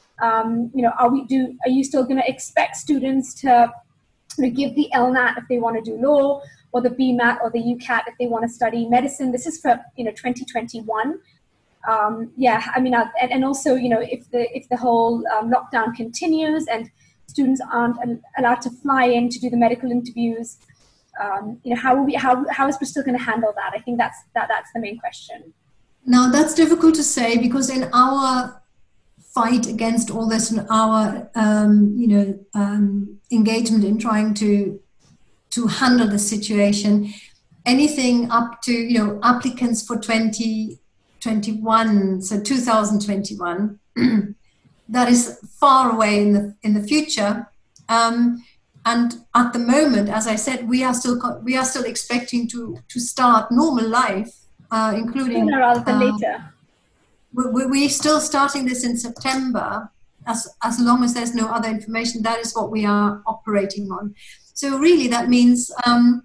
S1: um, you know, are we do, are you still going to expect students to, you know, give the L NAT if they want to do law, or the B MAT or the U CAT if they want to study medicine? This is for, you know, twenty twenty-one. Um, yeah, I mean, uh, and, and also, you know, if the if the whole um, lockdown continues and students aren't allowed to fly in to do the medical interviews, um, you know, how will we how how is Bristol going to handle that? I think that's that that's the main question.
S2: Now, that's difficult to say, because in our fight against all this and our um, you know um, engagement in trying to to handle the situation, anything up to, you know, applicants for twenty twenty-one, so two thousand twenty-one, that is far away in the in the future, um, and at the moment, as I said, we are still we are still expecting to to start normal life, uh, including
S1: sooner rather than
S2: uh,
S1: later.
S2: we, we're still starting this in September, as as long as there's no other information. That is what we are operating on. So really, that means um,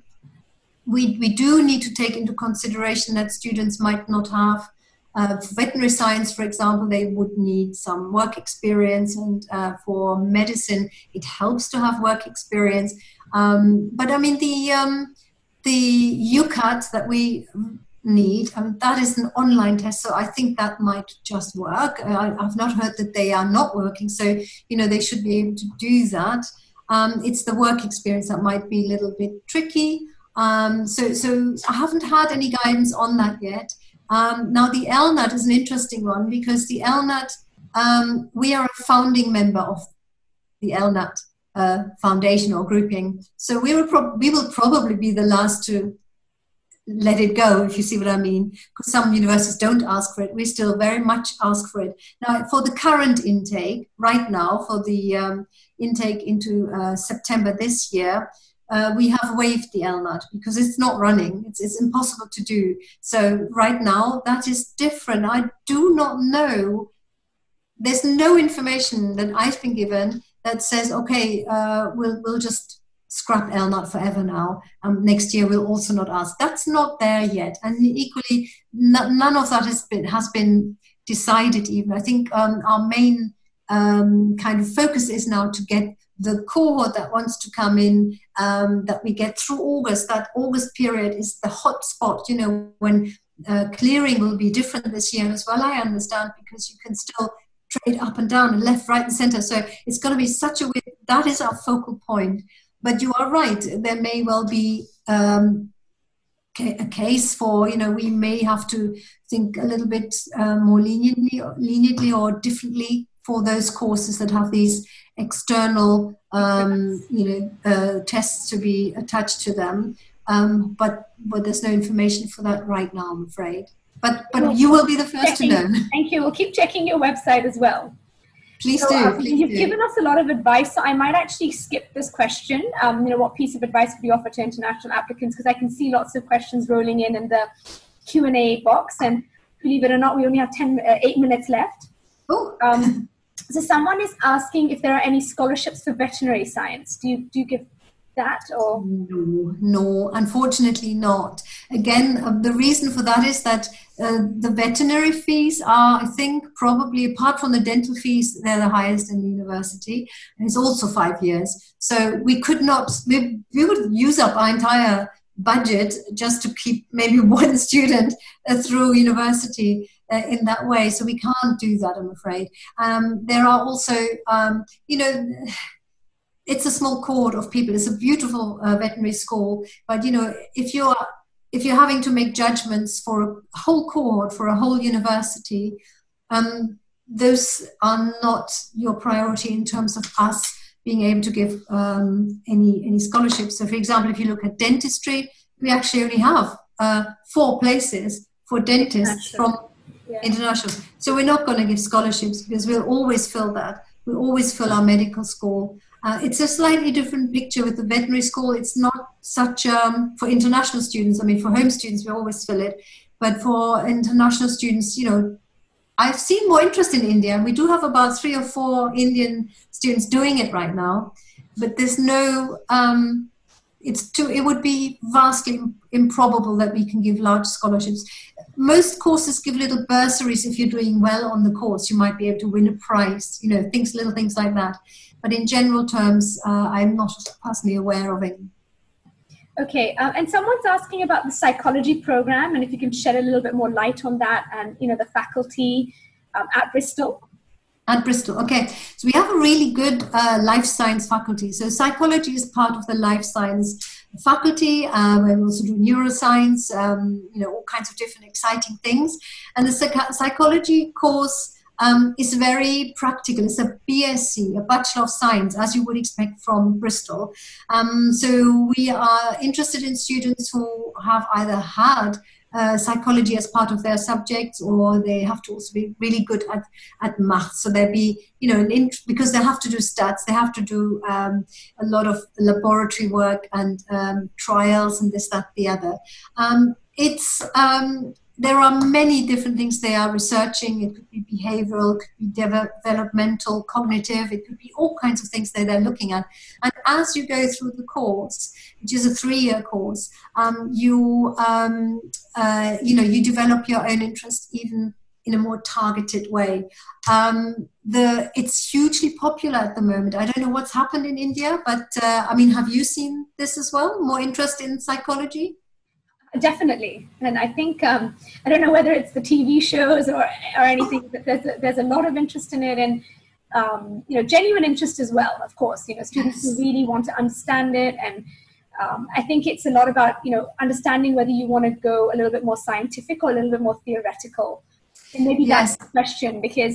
S2: we we do need to take into consideration that students might not have. Uh, for veterinary science, for example, they would need some work experience, and uh, for medicine, it helps to have work experience. Um, but I mean, the um, the U CAT that we need, I mean, that is an online test, so I think that might just work. I, I've not heard that they are not working, so you know they should be able to do that. Um, it's the work experience that might be a little bit tricky. Um, so, so I haven't had any guidance on that yet. Um, now, the L NAT is an interesting one, because the L NAT, um, we are a founding member of the L NAT uh, foundation or grouping. So we will, pro we will probably be the last to let it go, if you see what I mean, because some universities don't ask for it. We still very much ask for it. Now, for the current intake, right now, for the um, intake into uh, September this year, uh, we have waived the L N A T because it's not running. It's, it's impossible to do. So right now, that is different. I do not know. There's no information that I've been given that says, okay, uh, we'll, we'll just scrap L N A T forever now. Um, next year we'll also not ask. That's not there yet. And equally, n- none of that has been, has been decided even. I think um, our main um, kind of focus is now to get the cohort that wants to come in, um, that we get through August. That August period is the hot spot, you know, when uh, clearing will be different this year as well, I understand, because you can still trade up and down and left, right and center. So it's going to be such a weird, that is our focal point. But you are right, there may well be um, a case for, you know, we may have to think a little bit uh, more leniently, leniently or differently for those courses that have these external, um, you know, uh, tests to be attached to them. Um, but, but there's no information for that right now, I'm afraid. But, but you will be the first
S1: checking,
S2: to know.
S1: Thank you. We'll keep checking your website as well.
S2: Please
S1: so,
S2: do.
S1: Um,
S2: please
S1: you've
S2: do.
S1: given us a lot of advice, so I might actually skip this question. Um, you know, what piece of advice would you offer to international applicants? Because I can see lots of questions rolling in in the Q and A box, and believe it or not, we only have ten, uh, eight minutes left.
S2: Oh.
S1: Um, so someone is asking if there are any scholarships for veterinary science. Do you do you give that or?
S2: No, no, unfortunately not. Again, uh, the reason for that is that uh, the veterinary fees are, I think, probably apart from the dental fees, they're the highest in the university. And it's also five years. So we could not, we, we would use up our entire budget just to keep maybe one student uh, through university uh, in that way. So we can't do that, I'm afraid. Um, there are also, um, you know, it's a small cohort of people. It's a beautiful uh, veterinary school, but you know, if you're if you're having to make judgments for a whole cohort, for a whole university, um, those are not your priority in terms of us being able to give um, any any scholarships. So, for example, if you look at dentistry, we actually only have uh, four places for dentists from yeah. international. So we're not going to give scholarships because we'll always fill that. We'll always fill our medical school. Uh, it's a slightly different picture with the veterinary school. It's not such, um, for international students, I mean, for home students, we always fill it. But for international students, you know, I've seen more interest in India. We do have about three or four Indian students doing it right now. But there's no, um, it's too, it would be vastly improbable that we can give large scholarships. Most courses give little bursaries if you're doing well on the course. You might be able to win a prize, you know, things, little things like that. But in general terms, uh, I'm not personally aware of it.
S1: Okay, uh, and someone's asking about the psychology program, and if you can shed a little bit more light on that, and you know, the faculty um, at Bristol.
S2: At Bristol, okay. So we have a really good uh, life science faculty. So psychology is part of the life science faculty. Uh, we also do neuroscience, um, you know, all kinds of different exciting things. And the psych- psychology course Um, is very practical. It's a B S c, a Bachelor of Science, as you would expect from Bristol. Um, so we are interested in students who have either had uh, psychology as part of their subjects, or they have to also be really good at, at math. So they'll be, you know, an int- because they have to do stats, they have to do um, a lot of laboratory work and um, trials and this, that, the other. Um, it's... Um, There are many different things they are researching. It could be behavioral, it could be de- developmental, cognitive, it could be all kinds of things that they're looking at. And as you go through the course, which is a three-year course, um, you, um, uh, you know, you develop your own interest even in a more targeted way. Um, the, it's hugely popular at the moment. I don't know what's happened in India, but uh, I mean, have you seen this as well? More interest in psychology?
S1: Definitely, and I think um, I don't know whether it's the T V shows or or anything, but there's a, there's a lot of interest in it, and um, you know, genuine interest as well. Of course, you know, students yes. who really want to understand it, and um, I think it's a lot about, you know, understanding whether you want to go a little bit more scientific or a little bit more theoretical. And maybe yes. that's the question, because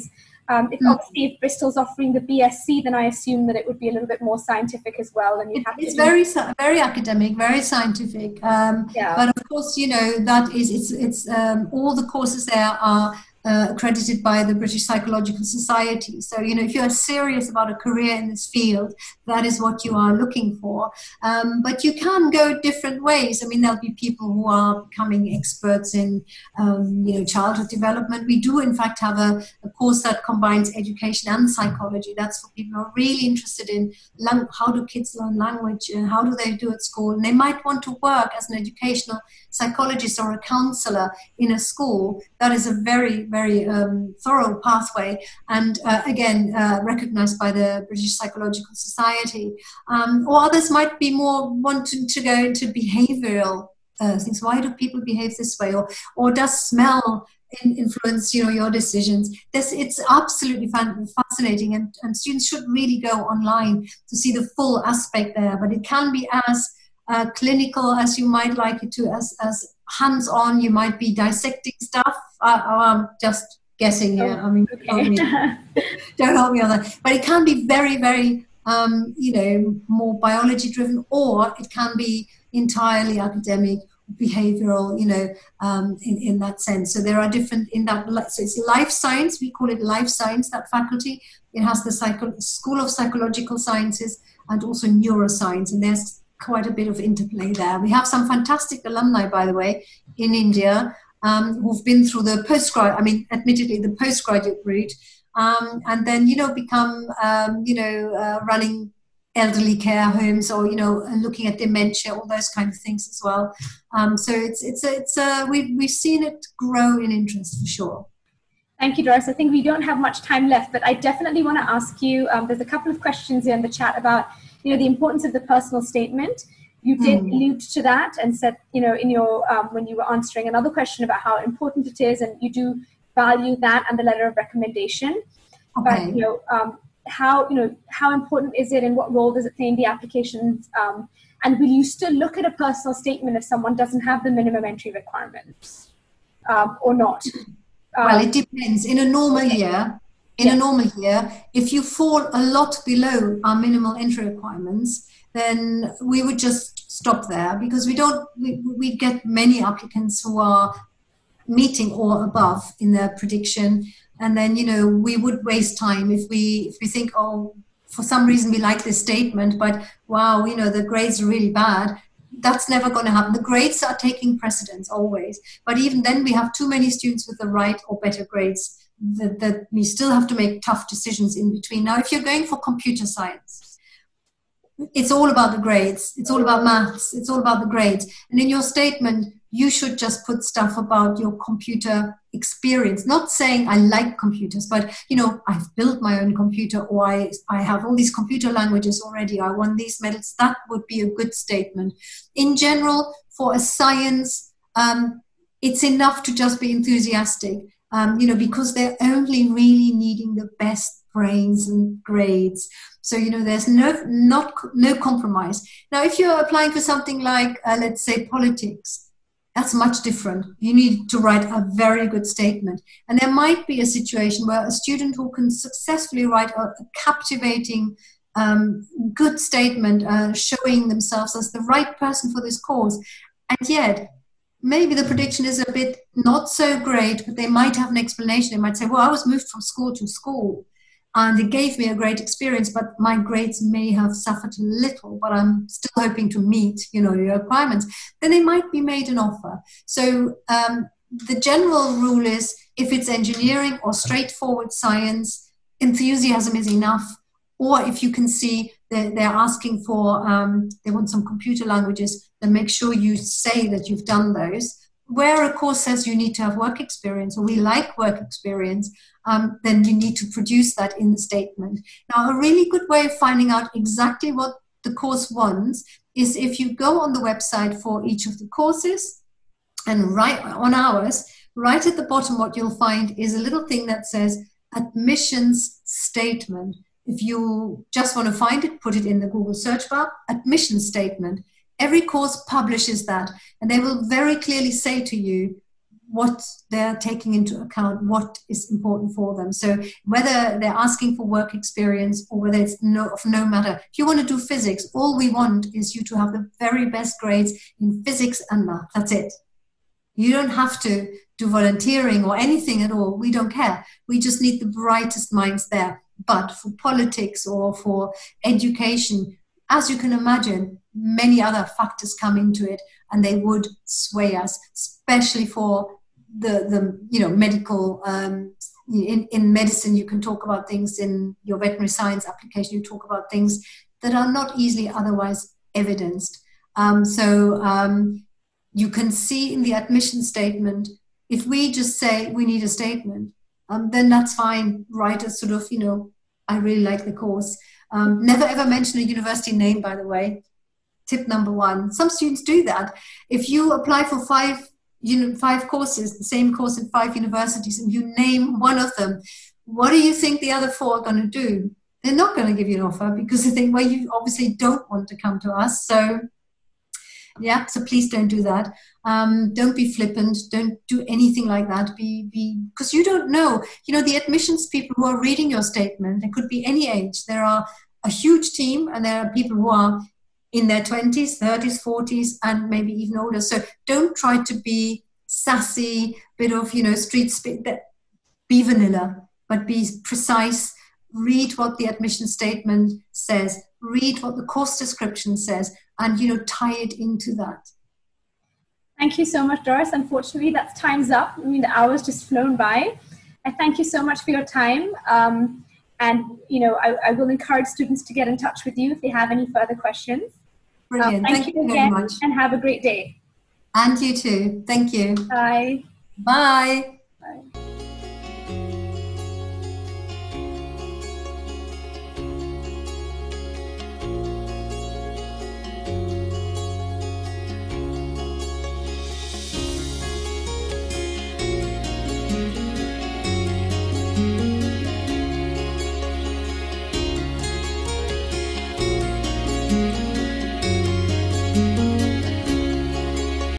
S1: Um, if
S2: Mm.
S1: obviously if Bristol's offering the B S c, then I assume that it would be a little bit more scientific as well. And you
S2: It,
S1: have
S2: it's
S1: to do,
S2: very sci- very academic, very scientific. Um,
S1: yeah.
S2: but of course, you know that is it's it's um, all the courses there are uh, accredited by the British Psychological Society. So you know if you are serious about a career in this field, that is what you are looking for. Um, but you can go different ways. I mean, there'll be people who are becoming experts in um, you know childhood development. We do in fact have a, a course that combines education and psychology. That's for people who are really interested in lang- how do kids learn language and how do they do at school. And they might want to work as an educational psychologist or a counselor in a school. That is a very, very um, thorough pathway, and uh, again, uh, recognized by the British Psychological Society. Um, or others might be more wanting to go into behavioral uh, things. Why do people behave this way? Or, or does smell influence, you know, your decisions? This, it's absolutely fascinating, and, and students should really go online to see the full aspect there. But it can be as uh, clinical as you might like it to, as, as hands-on. You might be dissecting stuff. Uh, I'm just guessing here.
S1: Oh,
S2: I mean,
S1: okay.
S2: don't, me, don't hold me on that. But it can be very, very, um, you know, more biology-driven, or it can be entirely academic, behavioral, you know, um, in, in that sense. So there are different, in that, so it's life science, we call it life science, that faculty. It has the psycho, School of Psychological Sciences and also neuroscience, and there's quite a bit of interplay there. We have some fantastic alumni, by the way, in India, um, who've been through the postgrad, I mean, admittedly, the postgraduate route, um, and then, you know, become, um, you know, uh, running elderly care homes, or you know, and looking at dementia, all those kind of things as well. Um, so it's it's it's uh, we've we've seen it grow in interest for sure.
S1: Thank you, Doris. I think we don't have much time left, but I definitely want to ask you. Um, there's a couple of questions here in the chat about you know the importance of the personal statement. You did mm. allude to that and said you know in your um, when you were answering another question about how important it is, and you do value that and the letter of recommendation.
S2: Okay.
S1: But you know. Um, how you know how important is it, and what role does it play in the applications, um, and will you still look at a personal statement if someone doesn't have the minimum entry requirements um, or not? Um,
S2: well, it depends. In a normal
S1: okay.
S2: year in
S1: yeah.
S2: a normal year if you fall a lot below our minimal entry requirements, then we would just stop there, because we don't we, we get many applicants who are meeting or above in their prediction. And then, you know, we would waste time if we if we think, oh, for some reason we like this statement, but wow, you know, the grades are really bad. That's never going to happen. The grades are taking precedence always. But even then, we have too many students with the right or better grades that, that we still have to make tough decisions in between. Now, if you're going for computer science, it's all about the grades. It's all about maths. It's all about the grades. And in your statement, you should just put stuff about your computer experience, not saying I like computers, but, you know, I've built my own computer, or I, I have all these computer languages already. I won these medals. That would be a good statement. In general, for a science, um, it's enough to just be enthusiastic, um, you know, because they're only really needing the best brains and grades. So, you know, there's no, not, no compromise. Now, if you're applying for something like, uh, let's say, politics, that's much different. You need to write a very good statement. And there might be a situation where a student who can successfully write a, a captivating, um, good statement, uh, showing themselves as the right person for this course, and yet maybe the prediction is a bit not so great, but they might have an explanation. They might say, well, I was moved from school to school, and it gave me a great experience, but my grades may have suffered a little, but I'm still hoping to meet, you know, your requirements. Then they might be made an offer. So um, the general rule is, if it's engineering or straightforward science, enthusiasm is enough. Or if you can see that they're asking for, um, they want some computer languages, then make sure you say that you've done those. Where a course says you need to have work experience, or we like work experience, um, then you need to produce that in the statement. Now, a really good way of finding out exactly what the course wants is if you go on the website for each of the courses and write on ours, right at the bottom what you'll find is a little thing that says admissions statement. If you just want to find it, put it in the Google search bar, admissions statement. Every course publishes that, and they will very clearly say to you, what they're taking into account, what is important for them. So whether they're asking for work experience or whether it's no, of no matter. If you want to do physics, all we want is you to have the very best grades in physics and math. That's it. You don't have to do volunteering or anything at all. We don't care. We just need the brightest minds there. But for politics or for education, as you can imagine, many other factors come into it, and they would sway us, especially for the, the you know, medical, um, in, in medicine, you can talk about things in your veterinary science application, you talk about things that are not easily otherwise evidenced. Um, so um, you can see in the admission statement, if we just say we need a statement, um, then that's fine. Write a sort of, you know, I really like the course. Um, never ever mention a university name, by the way. Tip number one. Some students do that. If you apply for five, you know, five courses, the same course in five universities, and you name one of them, what do you think the other four are going to do? They're not going to give you an offer because they think, well, you obviously don't want to come to us. So, yeah, so please don't do that. Um, don't be flippant. Don't do anything like that. Be, be, because you don't know. You know, the admissions people who are reading your statement, they could be any age. There are a huge team, and there are people who are in their twenties, thirties, forties, and maybe even older. So don't try to be sassy, bit of, you know, street spit. Be vanilla, but be precise. Read what the admission statement says. Read what the course description says, and, you know, tie it into that.
S1: Thank you so much, Doris. Unfortunately, that's time's up. I mean, the hour's just flown by. I thank you so much for your time. Um, and, you know, I, I will encourage students to get in touch with you if they have any further questions.
S2: Brilliant.
S1: Um, thank,
S2: thank
S1: you
S2: you
S1: again,
S2: very much.
S1: and have a great day.
S2: And you too. Thank you.
S1: Bye.
S2: Bye.